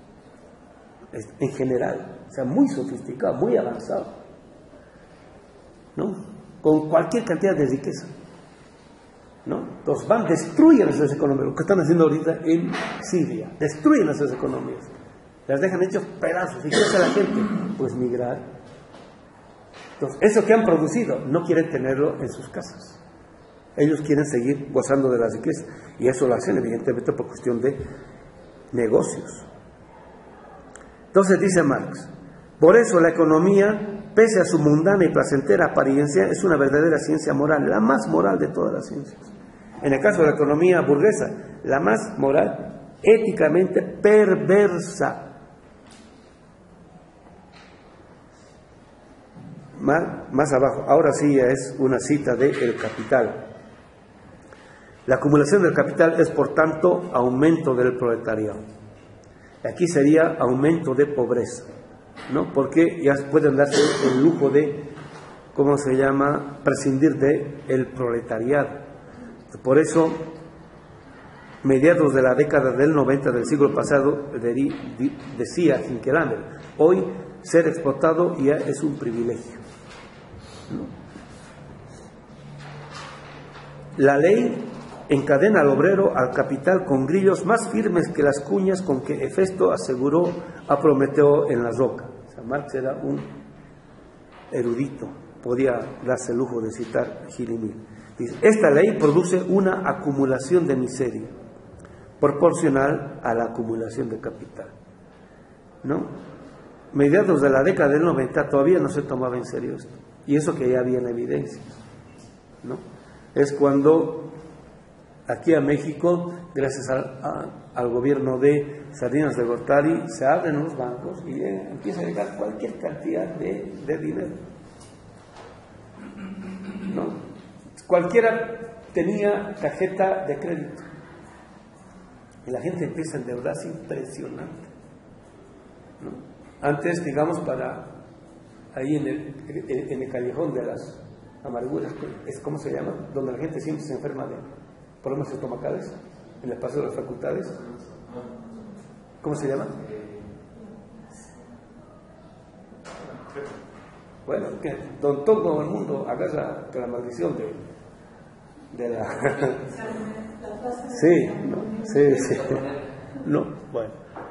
en general, o sea, muy sofisticado, muy avanzado, ¿no? Con cualquier cantidad de riqueza, ¿no? Entonces van, destruyen esas economías, lo que están haciendo ahorita en Siria, destruyen esas economías, las dejan hechos pedazos. ¿Y qué hace la gente? Pues migrar. Entonces, eso que han producido, no quieren tenerlo en sus casas. Ellos quieren seguir gozando de la riqueza, y eso lo hacen evidentemente por cuestión de negocios. Entonces dice Marx, por eso la economía, pese a su mundana y placentera apariencia, es una verdadera ciencia moral, la más moral de todas las ciencias. En el caso de la economía burguesa, la más moral, éticamente perversa. Más, más abajo, ahora sí es una cita de El Capital. La acumulación del capital es, por tanto, aumento del proletariado. Aquí sería aumento de pobreza, ¿no? Porque ya pueden darse el lujo de, ¿cómo se llama?, prescindir de el proletariado. Por eso, mediados de la década del noventa del siglo pasado, decía Hinkelammer, hoy ser explotado ya es un privilegio, ¿no? La ley encadena al obrero al capital con grillos más firmes que las cuñas con que Hefesto aseguró a Prometeo en la roca. O sea, Marx era un erudito, podía darse el lujo de citar Gilimil. Dice, esta ley produce una acumulación de miseria proporcional a la acumulación de capital, ¿no? Mediados de la década del noventa todavía no se tomaba en serio esto, y eso que ya había en evidencia, ¿no? Es cuando aquí a México, gracias a, a, al gobierno de Salinas de Gortari, se abren los bancos y eh, empieza a llegar cualquier cantidad de, de dinero, ¿no? Cualquiera tenía tarjeta de crédito y la gente empieza a endeudarse impresionante, ¿no? Antes, digamos, para ahí en el, en el callejón de las amarguras, es como se llama, donde la gente siempre se enferma de problemas estomacales, en el paseo de las facultades, ¿cómo se llama? Bueno, que don todo el mundo agarra que la maldición de, de la... sí, no, sí, sí, no, bueno.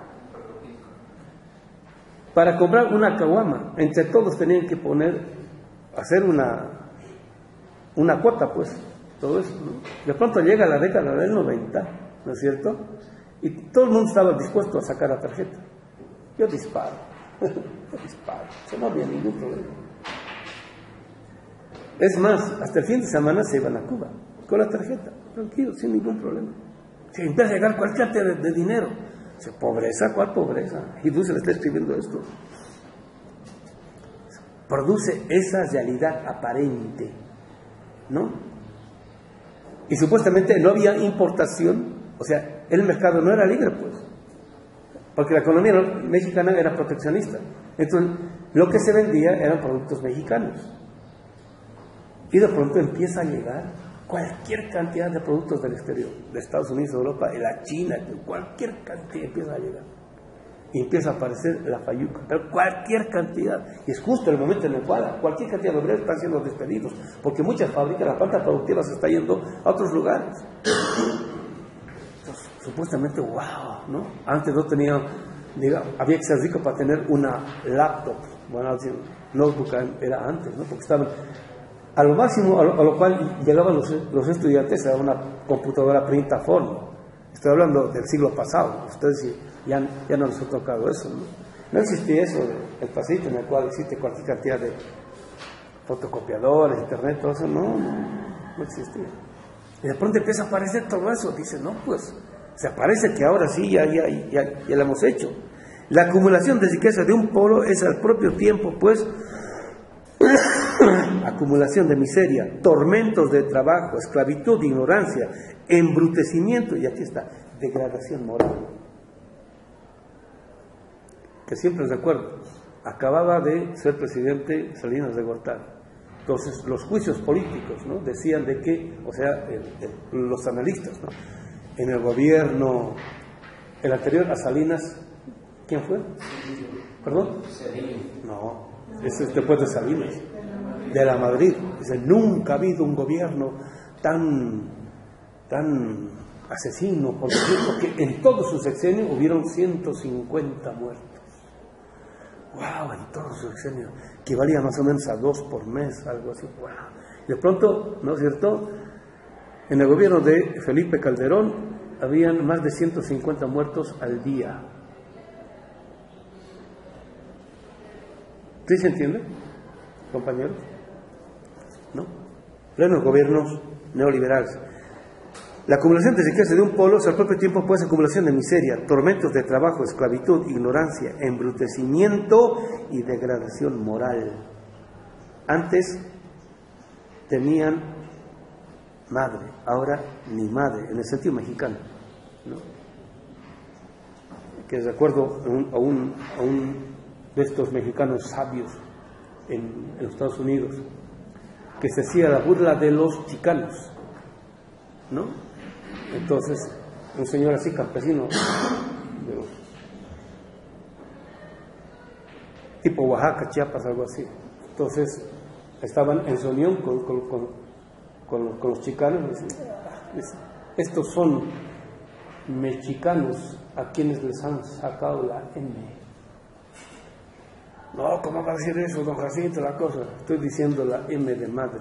Para comprar una caguama, entre todos tenían que poner, hacer una, una cuota, pues, todo eso, ¿no? De pronto llega la década del noventa, ¿no es cierto? Y todo el mundo estaba dispuesto a sacar la tarjeta. Yo disparo, yo disparo, eso no había ningún problema. Es más, hasta el fin de semana se iban a Cuba con la tarjeta, tranquilo, sin ningún problema. Se empieza a llegar cualquier cantidad de, de dinero. Dice, pobreza, ¿cuál pobreza? Y tú se le está escribiendo esto. Produce esa realidad aparente, ¿no? Y supuestamente no había importación, o sea, el mercado no era libre, pues, porque la economía mexicana era proteccionista. Entonces, lo que se vendía eran productos mexicanos. Y de pronto empieza a llegar cualquier cantidad de productos del exterior, de Estados Unidos, de Europa, de la China, cualquier cantidad empieza a llegar. Y empieza a aparecer la fayuca, pero cualquier cantidad. Y es justo el momento en el cual cualquier cantidad de obreros están siendo despedidos, porque muchas fábricas, la planta productiva se está yendo a otros lugares. Entonces, supuestamente, wow, ¿no? Antes no tenía, digamos, había que ser rico para tener una laptop. Bueno, notebook era antes, ¿no? Porque estaban, a lo máximo, a lo, a lo cual llegaban los, los estudiantes a una computadora printaform. Estoy hablando del siglo pasado, ustedes ya, ya no les ha tocado eso, ¿no? No existía eso, el pasito en el cual existe cualquier cantidad de fotocopiadores, internet, todo eso, no, no, no existía. Y de pronto empieza a aparecer todo eso, dice, no, pues, se parece que ahora sí, ya, ya, ya, ya lo hemos hecho. La acumulación de riqueza de un pueblo es al propio tiempo, pues, acumulación de miseria, tormentos de trabajo, esclavitud, ignorancia, embrutecimiento, y aquí está, degradación moral. Que siempre recuerdo, acababa de ser presidente Salinas de Gortari. Entonces, los juicios políticos, ¿no?, decían de que, o sea, el, el, los analistas, ¿no?, en el gobierno, el anterior a Salinas, ¿quién fue? ¿Perdón? No, ese es después de Salinas, de la Madrid. Dice, nunca ha habido un gobierno tan, tan asesino, porque, porque en todo su sexenio hubieron ciento cincuenta muertos. ¡Wow! En todo su sexenio, que valía más o menos a dos por mes, algo así. ¡Wow! Y de pronto, ¿no es cierto?, en el gobierno de Felipe Calderón habían más de ciento cincuenta muertos al día. ¿Sí se entiende, compañeros? ¿No? Plenos gobiernos neoliberales. La acumulación de riqueza de un polo al propio tiempo puede ser acumulación de miseria, tormentos de trabajo, esclavitud, ignorancia, embrutecimiento y degradación moral. Antes tenían madre, ahora ni madre, en el sentido mexicano, ¿no? Que recuerdo a un, a un, a un de estos mexicanos sabios en, en los Estados Unidos, que se hacía la burla de los chicanos, ¿no? Entonces, un señor así campesino, de los, tipo Oaxaca, Chiapas, algo así. Entonces, estaban en reunión con, con, con, con, con los chicanos y decían, estos son mexicanos a quienes les han sacado la M. No, ¿cómo va a decir eso, don Jacinto, la cosa? Estoy diciendo la M de madre.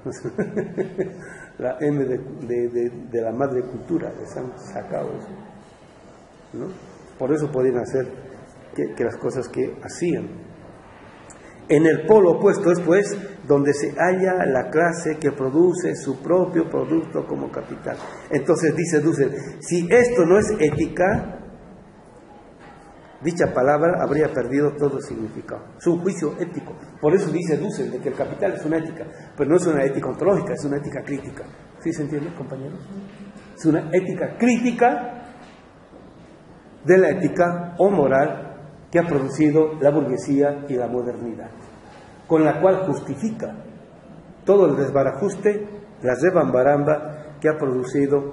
La M de, de, de, de la madre cultura, les han sacado eso, ¿no? Por eso podían hacer que, que las cosas que hacían. En el polo opuesto es pues donde se halla la clase que produce su propio producto como capital. Entonces dice Dussel, si esto no es ética, dicha palabra habría perdido todo significado. Es un juicio ético. Por eso dice Dussel de que el capital es una ética, pero no es una ética ontológica, es una ética crítica. ¿Sí se entiende, compañeros? Es una ética crítica de la ética o moral que ha producido la burguesía y la modernidad, con la cual justifica todo el desbarajuste, la rebambaramba que ha producido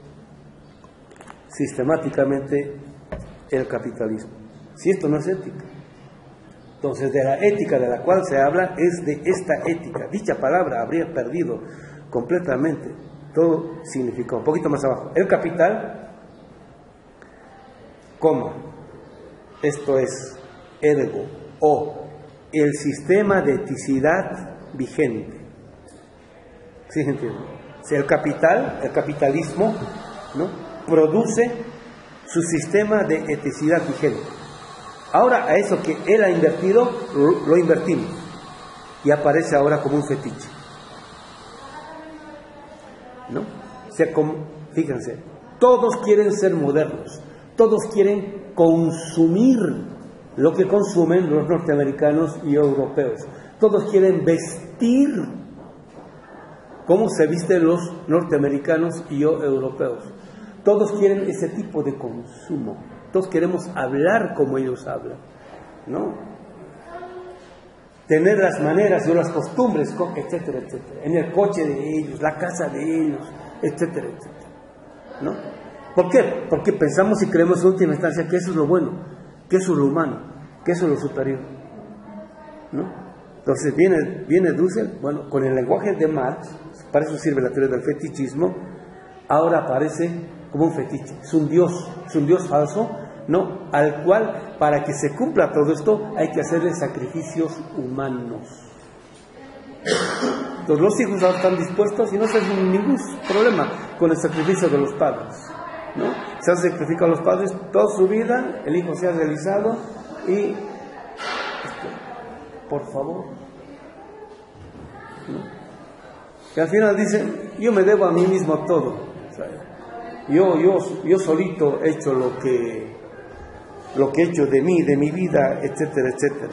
sistemáticamente el capitalismo. Si esto no es ética, entonces de la ética de la cual se habla es de esta ética. Dicha palabra habría perdido completamente todo significado. Un poquito más abajo, el capital, coma, esto es ergo o el sistema de eticidad vigente. ¿Sí se entiende? O sea, el capital, el capitalismo, ¿no?, produce su sistema de eticidad vigente. Ahora a eso que él ha invertido, lo, lo invertimos y aparece ahora como un fetiche, ¿no? O sea, como, fíjense, todos quieren ser modernos, todos quieren consumir lo que consumen los norteamericanos y europeos, todos quieren vestir como se visten los norteamericanos y europeos, todos quieren ese tipo de consumo, todos queremos hablar como ellos hablan, ¿no? Tener las maneras o las costumbres, etcétera, etcétera, en el coche de ellos, la casa de ellos, etcétera, etcétera, ¿no? ¿Por qué? Porque pensamos y creemos en última instancia que eso es lo bueno, que eso es lo humano, que eso es lo superior, ¿no? Entonces viene, viene Dussel, bueno, con el lenguaje de Marx, para eso sirve la teoría del fetichismo, ahora aparece como un fetiche, es un dios, es un dios falso, ¿no?, al cual, para que se cumpla todo esto, hay que hacerle sacrificios humanos. Entonces los hijos ahora están dispuestos y no se hacen ningún problema con el sacrificio de los padres, ¿no? Se han sacrificado a los padres toda su vida, el hijo se ha realizado y, este, por favor, ¿no? Y al final dicen, yo me debo a mí mismo todo, o sea, yo, yo, yo solito he hecho lo que, lo que he hecho de mí, de mi vida, etcétera, etcétera.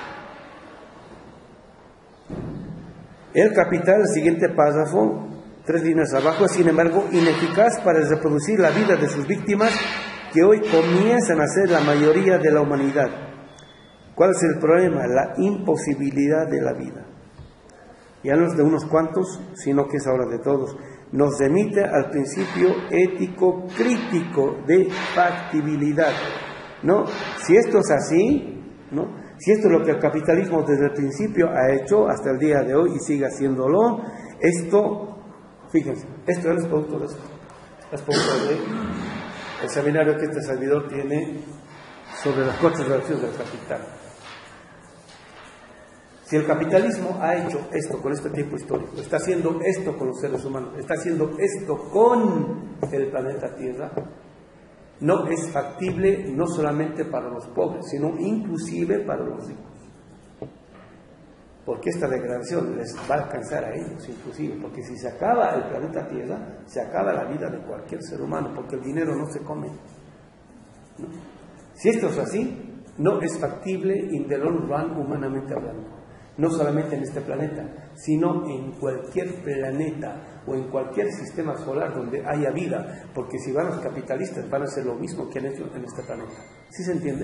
El capital, el siguiente párrafo, tres líneas abajo, es sin embargo ineficaz para reproducir la vida de sus víctimas que hoy comienzan a ser la mayoría de la humanidad. ¿Cuál es el problema? La imposibilidad de la vida. Ya no es de unos cuantos, sino que es ahora de todos. Nos remite al principio ético crítico de factibilidad, ¿no? Si esto es así, ¿no?, si esto es lo que el capitalismo desde el principio ha hecho hasta el día de hoy y sigue haciéndolo, esto, fíjense, esto es producto de esto, es producto del seminario que este servidor tiene sobre las cuatro relaciones del capital. Si el capitalismo ha hecho esto con este tiempo histórico, está haciendo esto con los seres humanos, está haciendo esto con el planeta Tierra, no es factible no solamente para los pobres, sino inclusive para los ricos. Porque esta degradación les va a alcanzar a ellos inclusive, porque si se acaba el planeta Tierra, se acaba la vida de cualquier ser humano, porque el dinero no se come, ¿no? Si esto es así, no es factible in the long run, humanamente hablando, no solamente en este planeta, sino en cualquier planeta o en cualquier sistema solar donde haya vida, porque si van los capitalistas van a hacer lo mismo que han hecho en este planeta. ¿Sí se entiende?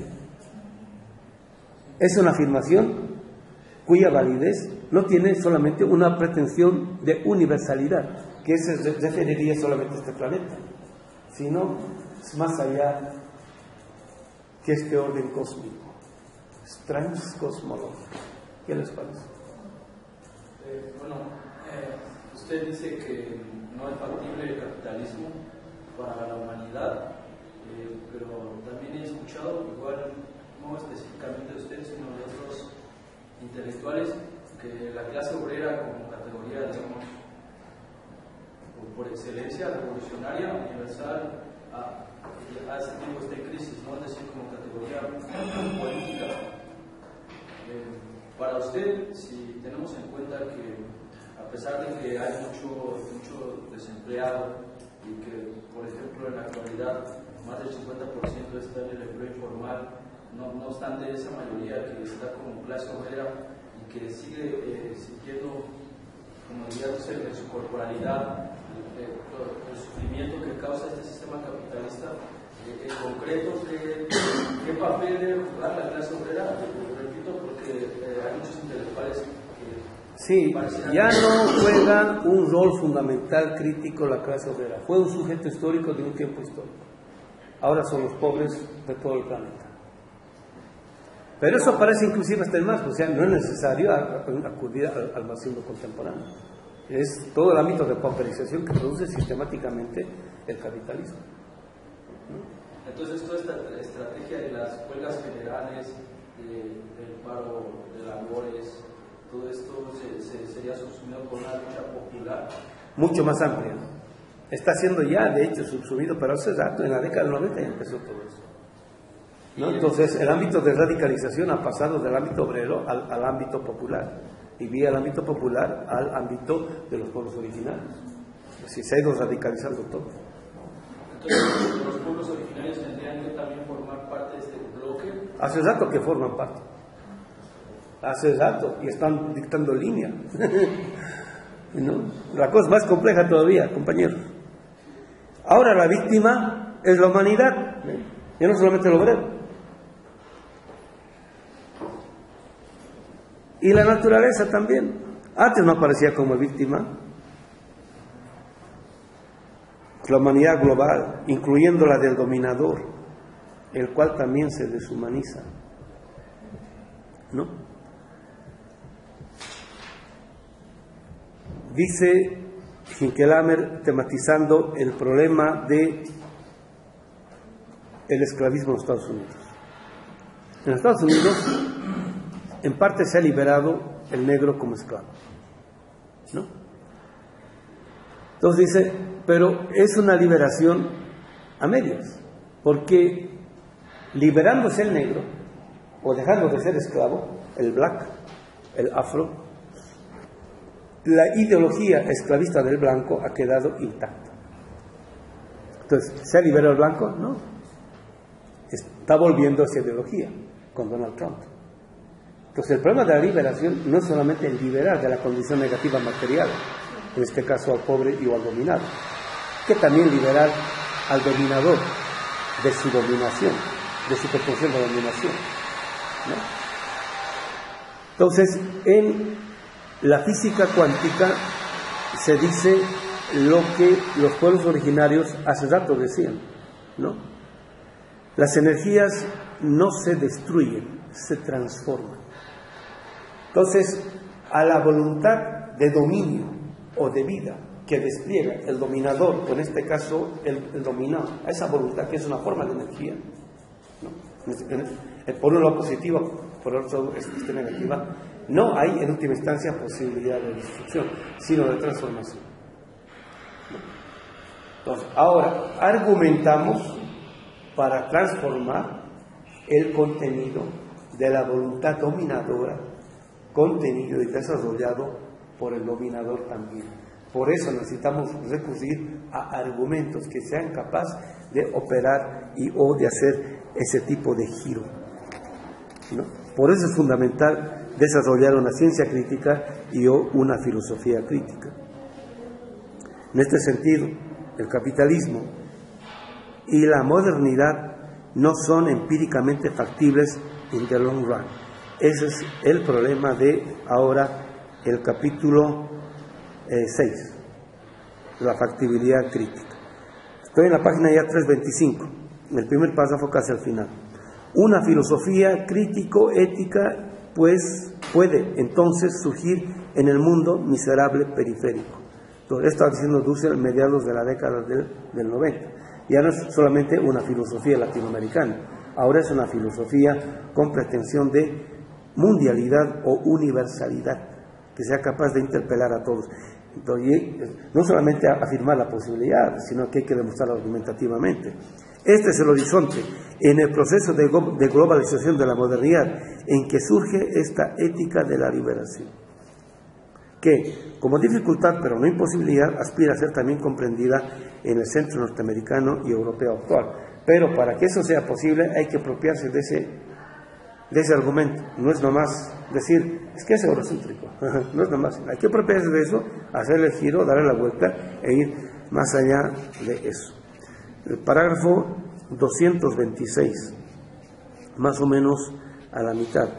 Es una afirmación cuya validez no tiene solamente una pretensión de universalidad, que se referiría solamente a este planeta, sino es más allá que este orden cósmico, strange cosmología. ¿Qué les parece? Eh, bueno, eh, usted dice que no es factible el capitalismo para la humanidad, eh, pero también he escuchado, igual no específicamente de usted, sino de otros intelectuales, que la clase obrera como categoría, digamos, por excelencia, revolucionaria, universal, a, a ese tiempo está en crisis, ¿no? Es decir, como categoría política. Eh, para usted, si tenemos en cuenta que a pesar de que hay mucho, mucho desempleado y que, por ejemplo, en la actualidad más del cincuenta por ciento está en el empleo informal, no, no obstante esa mayoría que está como clase obrera y que sigue eh, sintiendo, como diría usted, en su corporalidad, eh, el sufrimiento que causa este sistema capitalista, eh, en concreto, ¿qué, qué papel debe jugar la clase obrera? Repito, porque eh, hay muchos intelectuales que... Sí, ya no juega un rol fundamental crítico la clase obrera, fue un sujeto histórico de un tiempo histórico, ahora son los pobres de todo el planeta. Pero eso parece inclusive hasta el más, o sea, no es necesario acudir al, al marxismo contemporáneo. Es todo el ámbito de pauperización que produce sistemáticamente el capitalismo, ¿no? Entonces, toda esta estrategia de las huelgas generales, de, del paro de labores, todo esto se, se, sería subsumido por una lucha popular. Mucho más amplia. Está siendo ya, de hecho, subsumido, pero hace rato, en la década del noventa ya empezó todo eso, ¿no? Entonces, el ámbito de radicalización ha pasado del ámbito obrero al, al ámbito popular, y vía el ámbito popular al ámbito de los pueblos originarios. Así se ha ido radicalizando todo. Entonces, los pueblos originarios tendrían que también formar parte de este bloque. Hace rato que forman parte. Hace rato, y están dictando línea. ¿No? La cosa es más compleja todavía, compañeros. Ahora la víctima es la humanidad, ¿eh? Ya no solamente el obrero. Y la naturaleza también. Antes no aparecía como víctima. La humanidad global, incluyendo la del dominador, el cual también se deshumaniza, ¿no? Dice Hinckelhammer, tematizando el problema de el esclavismo en los Estados Unidos. En los Estados Unidos, en parte se ha liberado el negro como esclavo, ¿no? Entonces dice, pero es una liberación a medias, porque liberándose el negro, o dejando de ser esclavo, el black, el afro, la ideología esclavista del blanco ha quedado intacta. Entonces, ¿se ha liberado el blanco? No. Está volviendo a esa ideología con Donald Trump. Entonces, el problema de la liberación no es solamente el liberar de la condición negativa material, en este caso al pobre y al dominado, que también liberar al dominador de su dominación, de su pretensión de dominación, ¿no? Entonces, en la física cuántica se dice lo que los pueblos originarios hace rato decían, ¿no? Las energías no se destruyen, se transforman. Entonces, a la voluntad de dominio o de vida que despliega el dominador, o en este caso el, el dominado, a esa voluntad que es una forma de energía, ¿no? Por un lado positiva, por otro es negativa, no hay en última instancia posibilidad de destrucción, sino de transformación. Entonces, ahora argumentamos para transformar el contenido de la voluntad dominadora, contenido y desarrollado por el dominador también. Por eso necesitamos recurrir a argumentos que sean capaces de operar y o de hacer ese tipo de giro, ¿no? Por eso es fundamental desarrollar una ciencia crítica y o una filosofía crítica. En este sentido, el capitalismo y la modernidad no son empíricamente factibles en the long run. Ese es el problema de ahora el capítulo seis, eh, la factibilidad crítica. Estoy en la página ya trescientos veinticinco, en el primer párrafo casi al final. Una filosofía crítico-ética pues puede entonces surgir en el mundo miserable periférico. Entonces, esto está diciendo Dussel a mediados de la década del, del noventa. Ya no es solamente una filosofía latinoamericana, ahora es una filosofía con pretensión de mundialidad o universalidad, que sea capaz de interpelar a todos. Entonces, no solamente afirmar la posibilidad, sino que hay que demostrarlo argumentativamente. Este es el horizonte en el proceso de, de globalización de la modernidad en que surge esta ética de la liberación, que como dificultad pero no imposibilidad aspira a ser también comprendida en el centro norteamericano y europeo actual. Pero para que eso sea posible hay que apropiarse de ese, de ese argumento. No es nomás decir, es que es eurocéntrico, no es nomás, hay que apropiarse de eso, hacerle el giro, darle la vuelta e ir más allá de eso. El parágrafo doscientos veintiséis, más o menos a la mitad.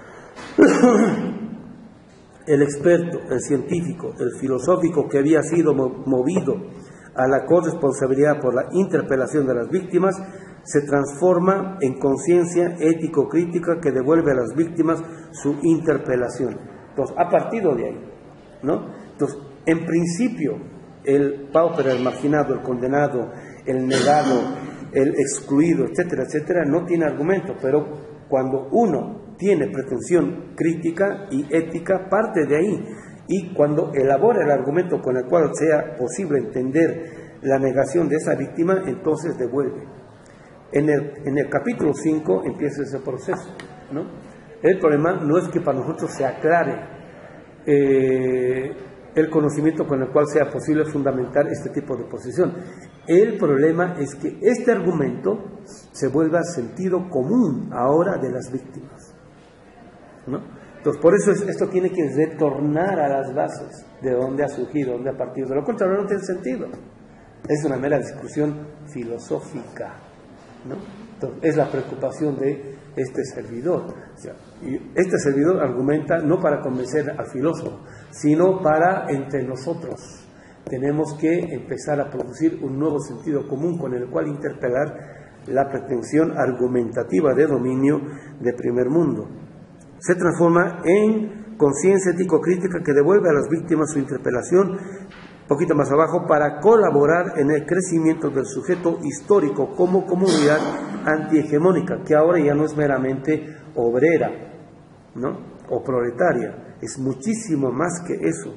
El experto, el científico, el filosófico que había sido movido a la corresponsabilidad por la interpelación de las víctimas, se transforma en conciencia ético-crítica que devuelve a las víctimas su interpelación. Entonces, a partir de ahí, ¿no? Entonces, en principio, el pauper, el marginado, el condenado, el negado, el excluido, etcétera, etcétera, no tiene argumento, pero cuando uno tiene pretensión crítica y ética, parte de ahí. Y cuando elabora el argumento con el cual sea posible entender la negación de esa víctima, entonces devuelve. En el, en el capítulo cinco empieza ese proceso, ¿no? El problema no es que para nosotros se aclare eh, el conocimiento con el cual sea posible fundamentar este tipo de posición. El problema es que este argumento se vuelva sentido común ahora de las víctimas, ¿no? Entonces, por eso es, esto tiene que retornar a las bases de dónde ha surgido, dónde ha partido. De lo contrario, no tiene sentido. Es una mera discusión filosófica, ¿no? Entonces, es la preocupación de este servidor. O sea, y este servidor argumenta no para convencer al filósofo, sino para entre nosotros. Tenemos que empezar a producir un nuevo sentido común con el cual interpelar la pretensión argumentativa de dominio de primer mundo. Se transforma en conciencia ético-crítica que devuelve a las víctimas su interpelación, poquito más abajo, para colaborar en el crecimiento del sujeto histórico como comunidad antihegemónica, que ahora ya no es meramente obrera, ¿no? O proletaria, es muchísimo más que eso.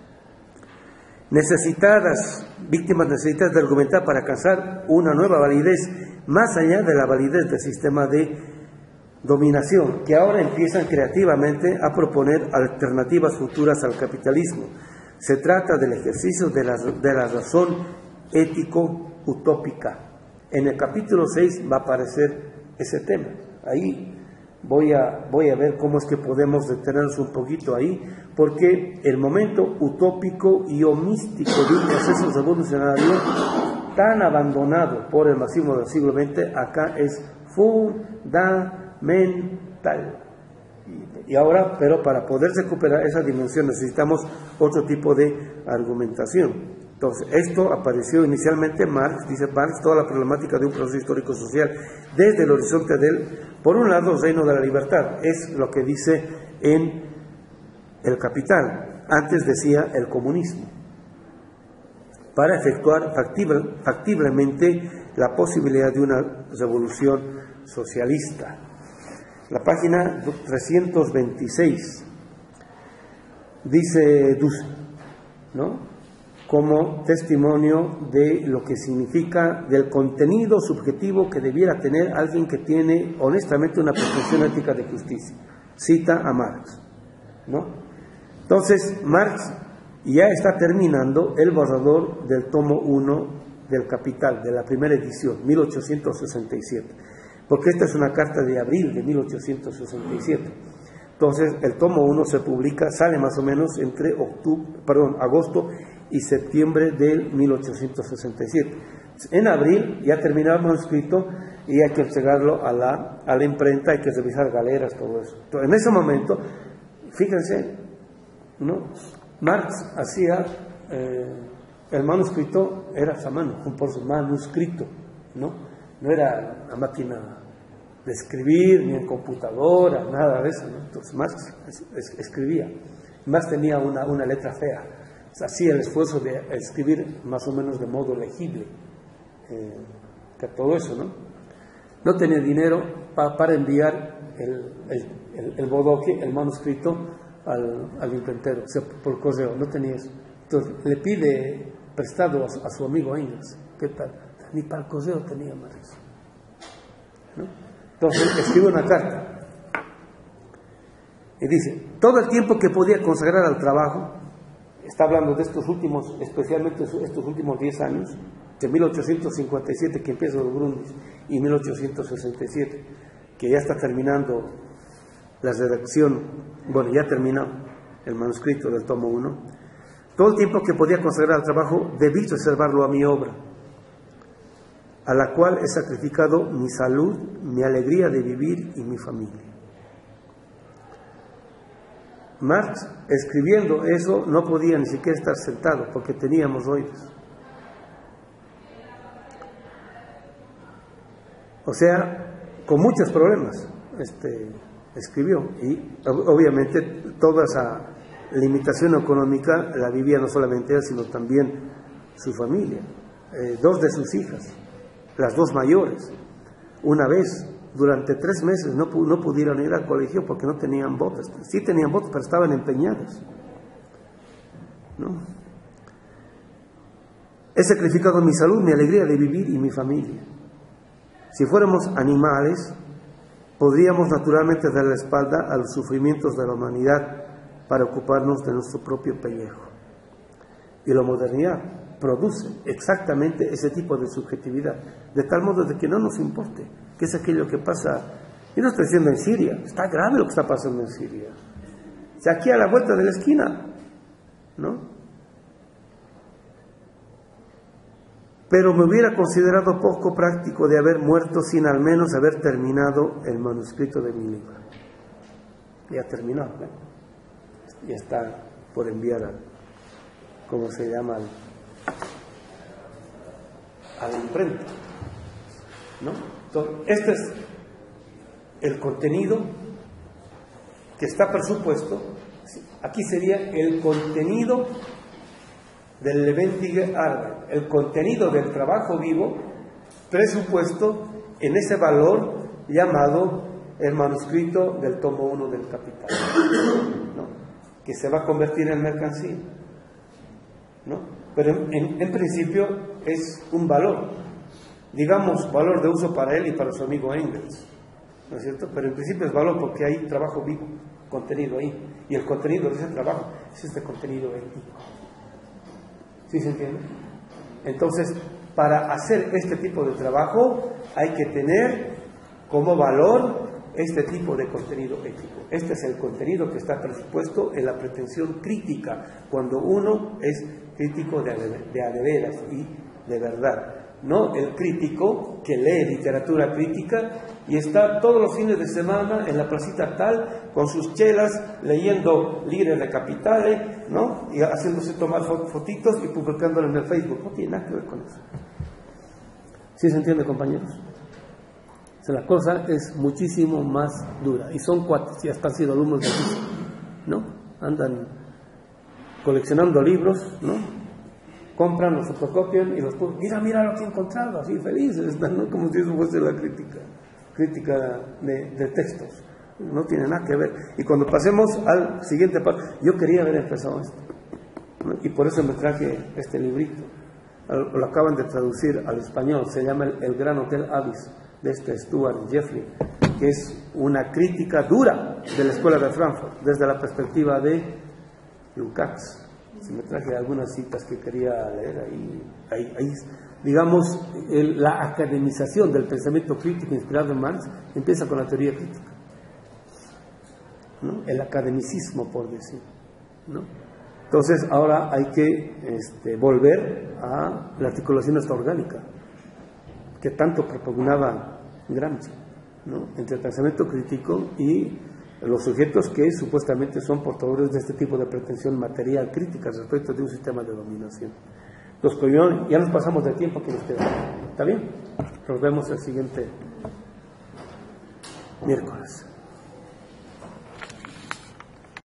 Necesitadas, víctimas necesitadas de argumentar para alcanzar una nueva validez, más allá de la validez del sistema de dominación, que ahora empiezan creativamente a proponer alternativas futuras al capitalismo. Se trata del ejercicio de la, de la razón ético-utópica. En el capítulo seis va a aparecer ese tema. Ahí voy a, voy a ver cómo es que podemos detenernos un poquito ahí, porque el momento utópico y o místico de un proceso revolucionario tan abandonado por el marxismo del siglo veinte, acá es fundamental. Y ahora, pero para poder recuperar esa dimensión necesitamos otro tipo de argumentación. Entonces, esto apareció inicialmente en Marx, dice Marx, toda la problemática de un proceso histórico-social desde el horizonte del, por un lado, el reino de la libertad, es lo que dice en El Capital, antes decía el comunismo, para efectuar factible, factiblemente la posibilidad de una revolución socialista. La página trescientos veintiséis, dice Dussel, ¿no?, como testimonio de lo que significa, del contenido subjetivo que debiera tener alguien que tiene honestamente una pretensión ética de justicia. Cita a Marx, ¿no? Entonces, Marx ya está terminando el borrador del tomo uno del Capital, de la primera edición, mil ochocientos sesenta y siete, porque esta es una carta de abril de mil ochocientos sesenta y siete. Entonces, el tomo uno se publica, sale más o menos entre octubre, perdón, agosto y septiembre del mil ochocientos sesenta y siete. En abril ya terminó el manuscrito y hay que entregarlo a la, a la imprenta, hay que revisar galeras, todo eso. Entonces, en ese momento, fíjense, ¿no?, Marx hacía, eh, el manuscrito era a mano, por su manuscrito, ¿no? No era una máquina de escribir, ni en computadora, nada de eso, ¿no? Entonces Marx es, es, escribía. Marx tenía una, una letra fea, o sea, hacía el esfuerzo de escribir más o menos de modo legible, eh, que todo eso, ¿no? No tenía dinero pa, para enviar el, el, el, el bodoque, el manuscrito al, al imprentero, o sea, por correo, no tenía eso. Entonces le pide prestado a, a su amigo Engels, ¿qué tal? Ni para el correo tenía Marx, ¿no? Entonces escribe una carta y dice: todo el tiempo que podía consagrar al trabajo, está hablando de estos últimos, especialmente estos últimos diez años, de mil ochocientos cincuenta y siete que empieza los Brundis y mil ochocientos sesenta y siete, que ya está terminando la redacción, bueno, ya terminó el manuscrito del tomo uno. Todo el tiempo que podía consagrar al trabajo debí reservarlo a mi obra, a la cual he sacrificado mi salud, mi alegría de vivir y mi familia. Marx, escribiendo eso, no podía ni siquiera estar sentado porque tenía hemorroides. O sea, con muchos problemas este, escribió, y obviamente toda esa limitación económica la vivía no solamente él, sino también su familia. Eh, dos de sus hijas, las dos mayores, una vez durante tres meses no, no pudieron ir al colegio porque no tenían botas. Sí tenían botas, pero estaban empeñadas, ¿no? He sacrificado mi salud, mi alegría de vivir y mi familia. Si fuéramos animales, podríamos naturalmente dar la espalda a los sufrimientos de la humanidad para ocuparnos de nuestro propio pellejo. Y la modernidad produce exactamente ese tipo de subjetividad, de tal modo de que no nos importe qué es aquello que pasa. Yo no estoy diciendo en Siria, está grave lo que está pasando en Siria. O sea, aquí a la vuelta de la esquina, ¿no? Pero me hubiera considerado poco práctico de haber muerto sin al menos haber terminado el manuscrito de mi libro. Ya terminó, ¿no? Ya está por enviar a, ¿cómo se llama? A la imprenta, ¿no? Entonces, este es el contenido que está presupuesto. Aquí sería el contenido del Lebendige Arbeit, el contenido del trabajo vivo presupuesto en ese valor llamado el manuscrito del tomo uno del Capital, ¿no?, que se va a convertir en mercancía, ¿no? Pero en, en, en principio es un valor, digamos, valor de uso para él y para su amigo Engels, ¿no es cierto? Pero en principio es valor porque hay trabajo vivo, contenido ahí, y el contenido de ese trabajo es este contenido ético. ¿Sí se entiende? Entonces, para hacer este tipo de trabajo hay que tener como valor este tipo de contenido ético. Este es el contenido que está presupuesto en la pretensión crítica, cuando uno es crítico de, de a de veras y de verdad. No el crítico que lee literatura crítica y está todos los fines de semana en la placita tal, con sus chelas, leyendo libros de Capitales, ¿no?, y haciéndose tomar fotitos y publicándolo en el Facebook. No tiene nada que ver con eso. ¿Sí se entiende, compañeros? O sea, la cosa es muchísimo más dura. Y son cuatro, si hasta han sido alumnos de aquí, ¿no? Andan coleccionando libros, ¿no? Compran, los fotocopian y los ponen. Mira, mira lo que he encontrado, así felices, ¿no? Como si eso fuese la crítica, crítica de, de textos. no tiene nada que ver. Y cuando pasemos al siguiente paso, yo quería haber empezado esto, ¿no? Y por eso me traje este librito. Lo acaban de traducir al español, se llama El, el Gran Hotel Abyss, de este Stuart Jeffrey, que es una crítica dura de la escuela de Frankfurt, desde la perspectiva de Lukács. Si me traje algunas citas que quería leer, ahí, ahí, ahí digamos, el, la academización del pensamiento crítico inspirado en Marx empieza con la teoría crítica, ¿no? El academicismo, por decir, ¿no? Entonces ahora hay que este, volver a la articulación esta orgánica que tanto propugnaba Gramsci, ¿no? Entre el pensamiento crítico y los sujetos que supuestamente son portadores de este tipo de pretensión material crítica respecto de un sistema de dominación. Entonces, pues yo, ya nos pasamos de tiempo que nos queda. ¿Está bien? Nos vemos el siguiente miércoles.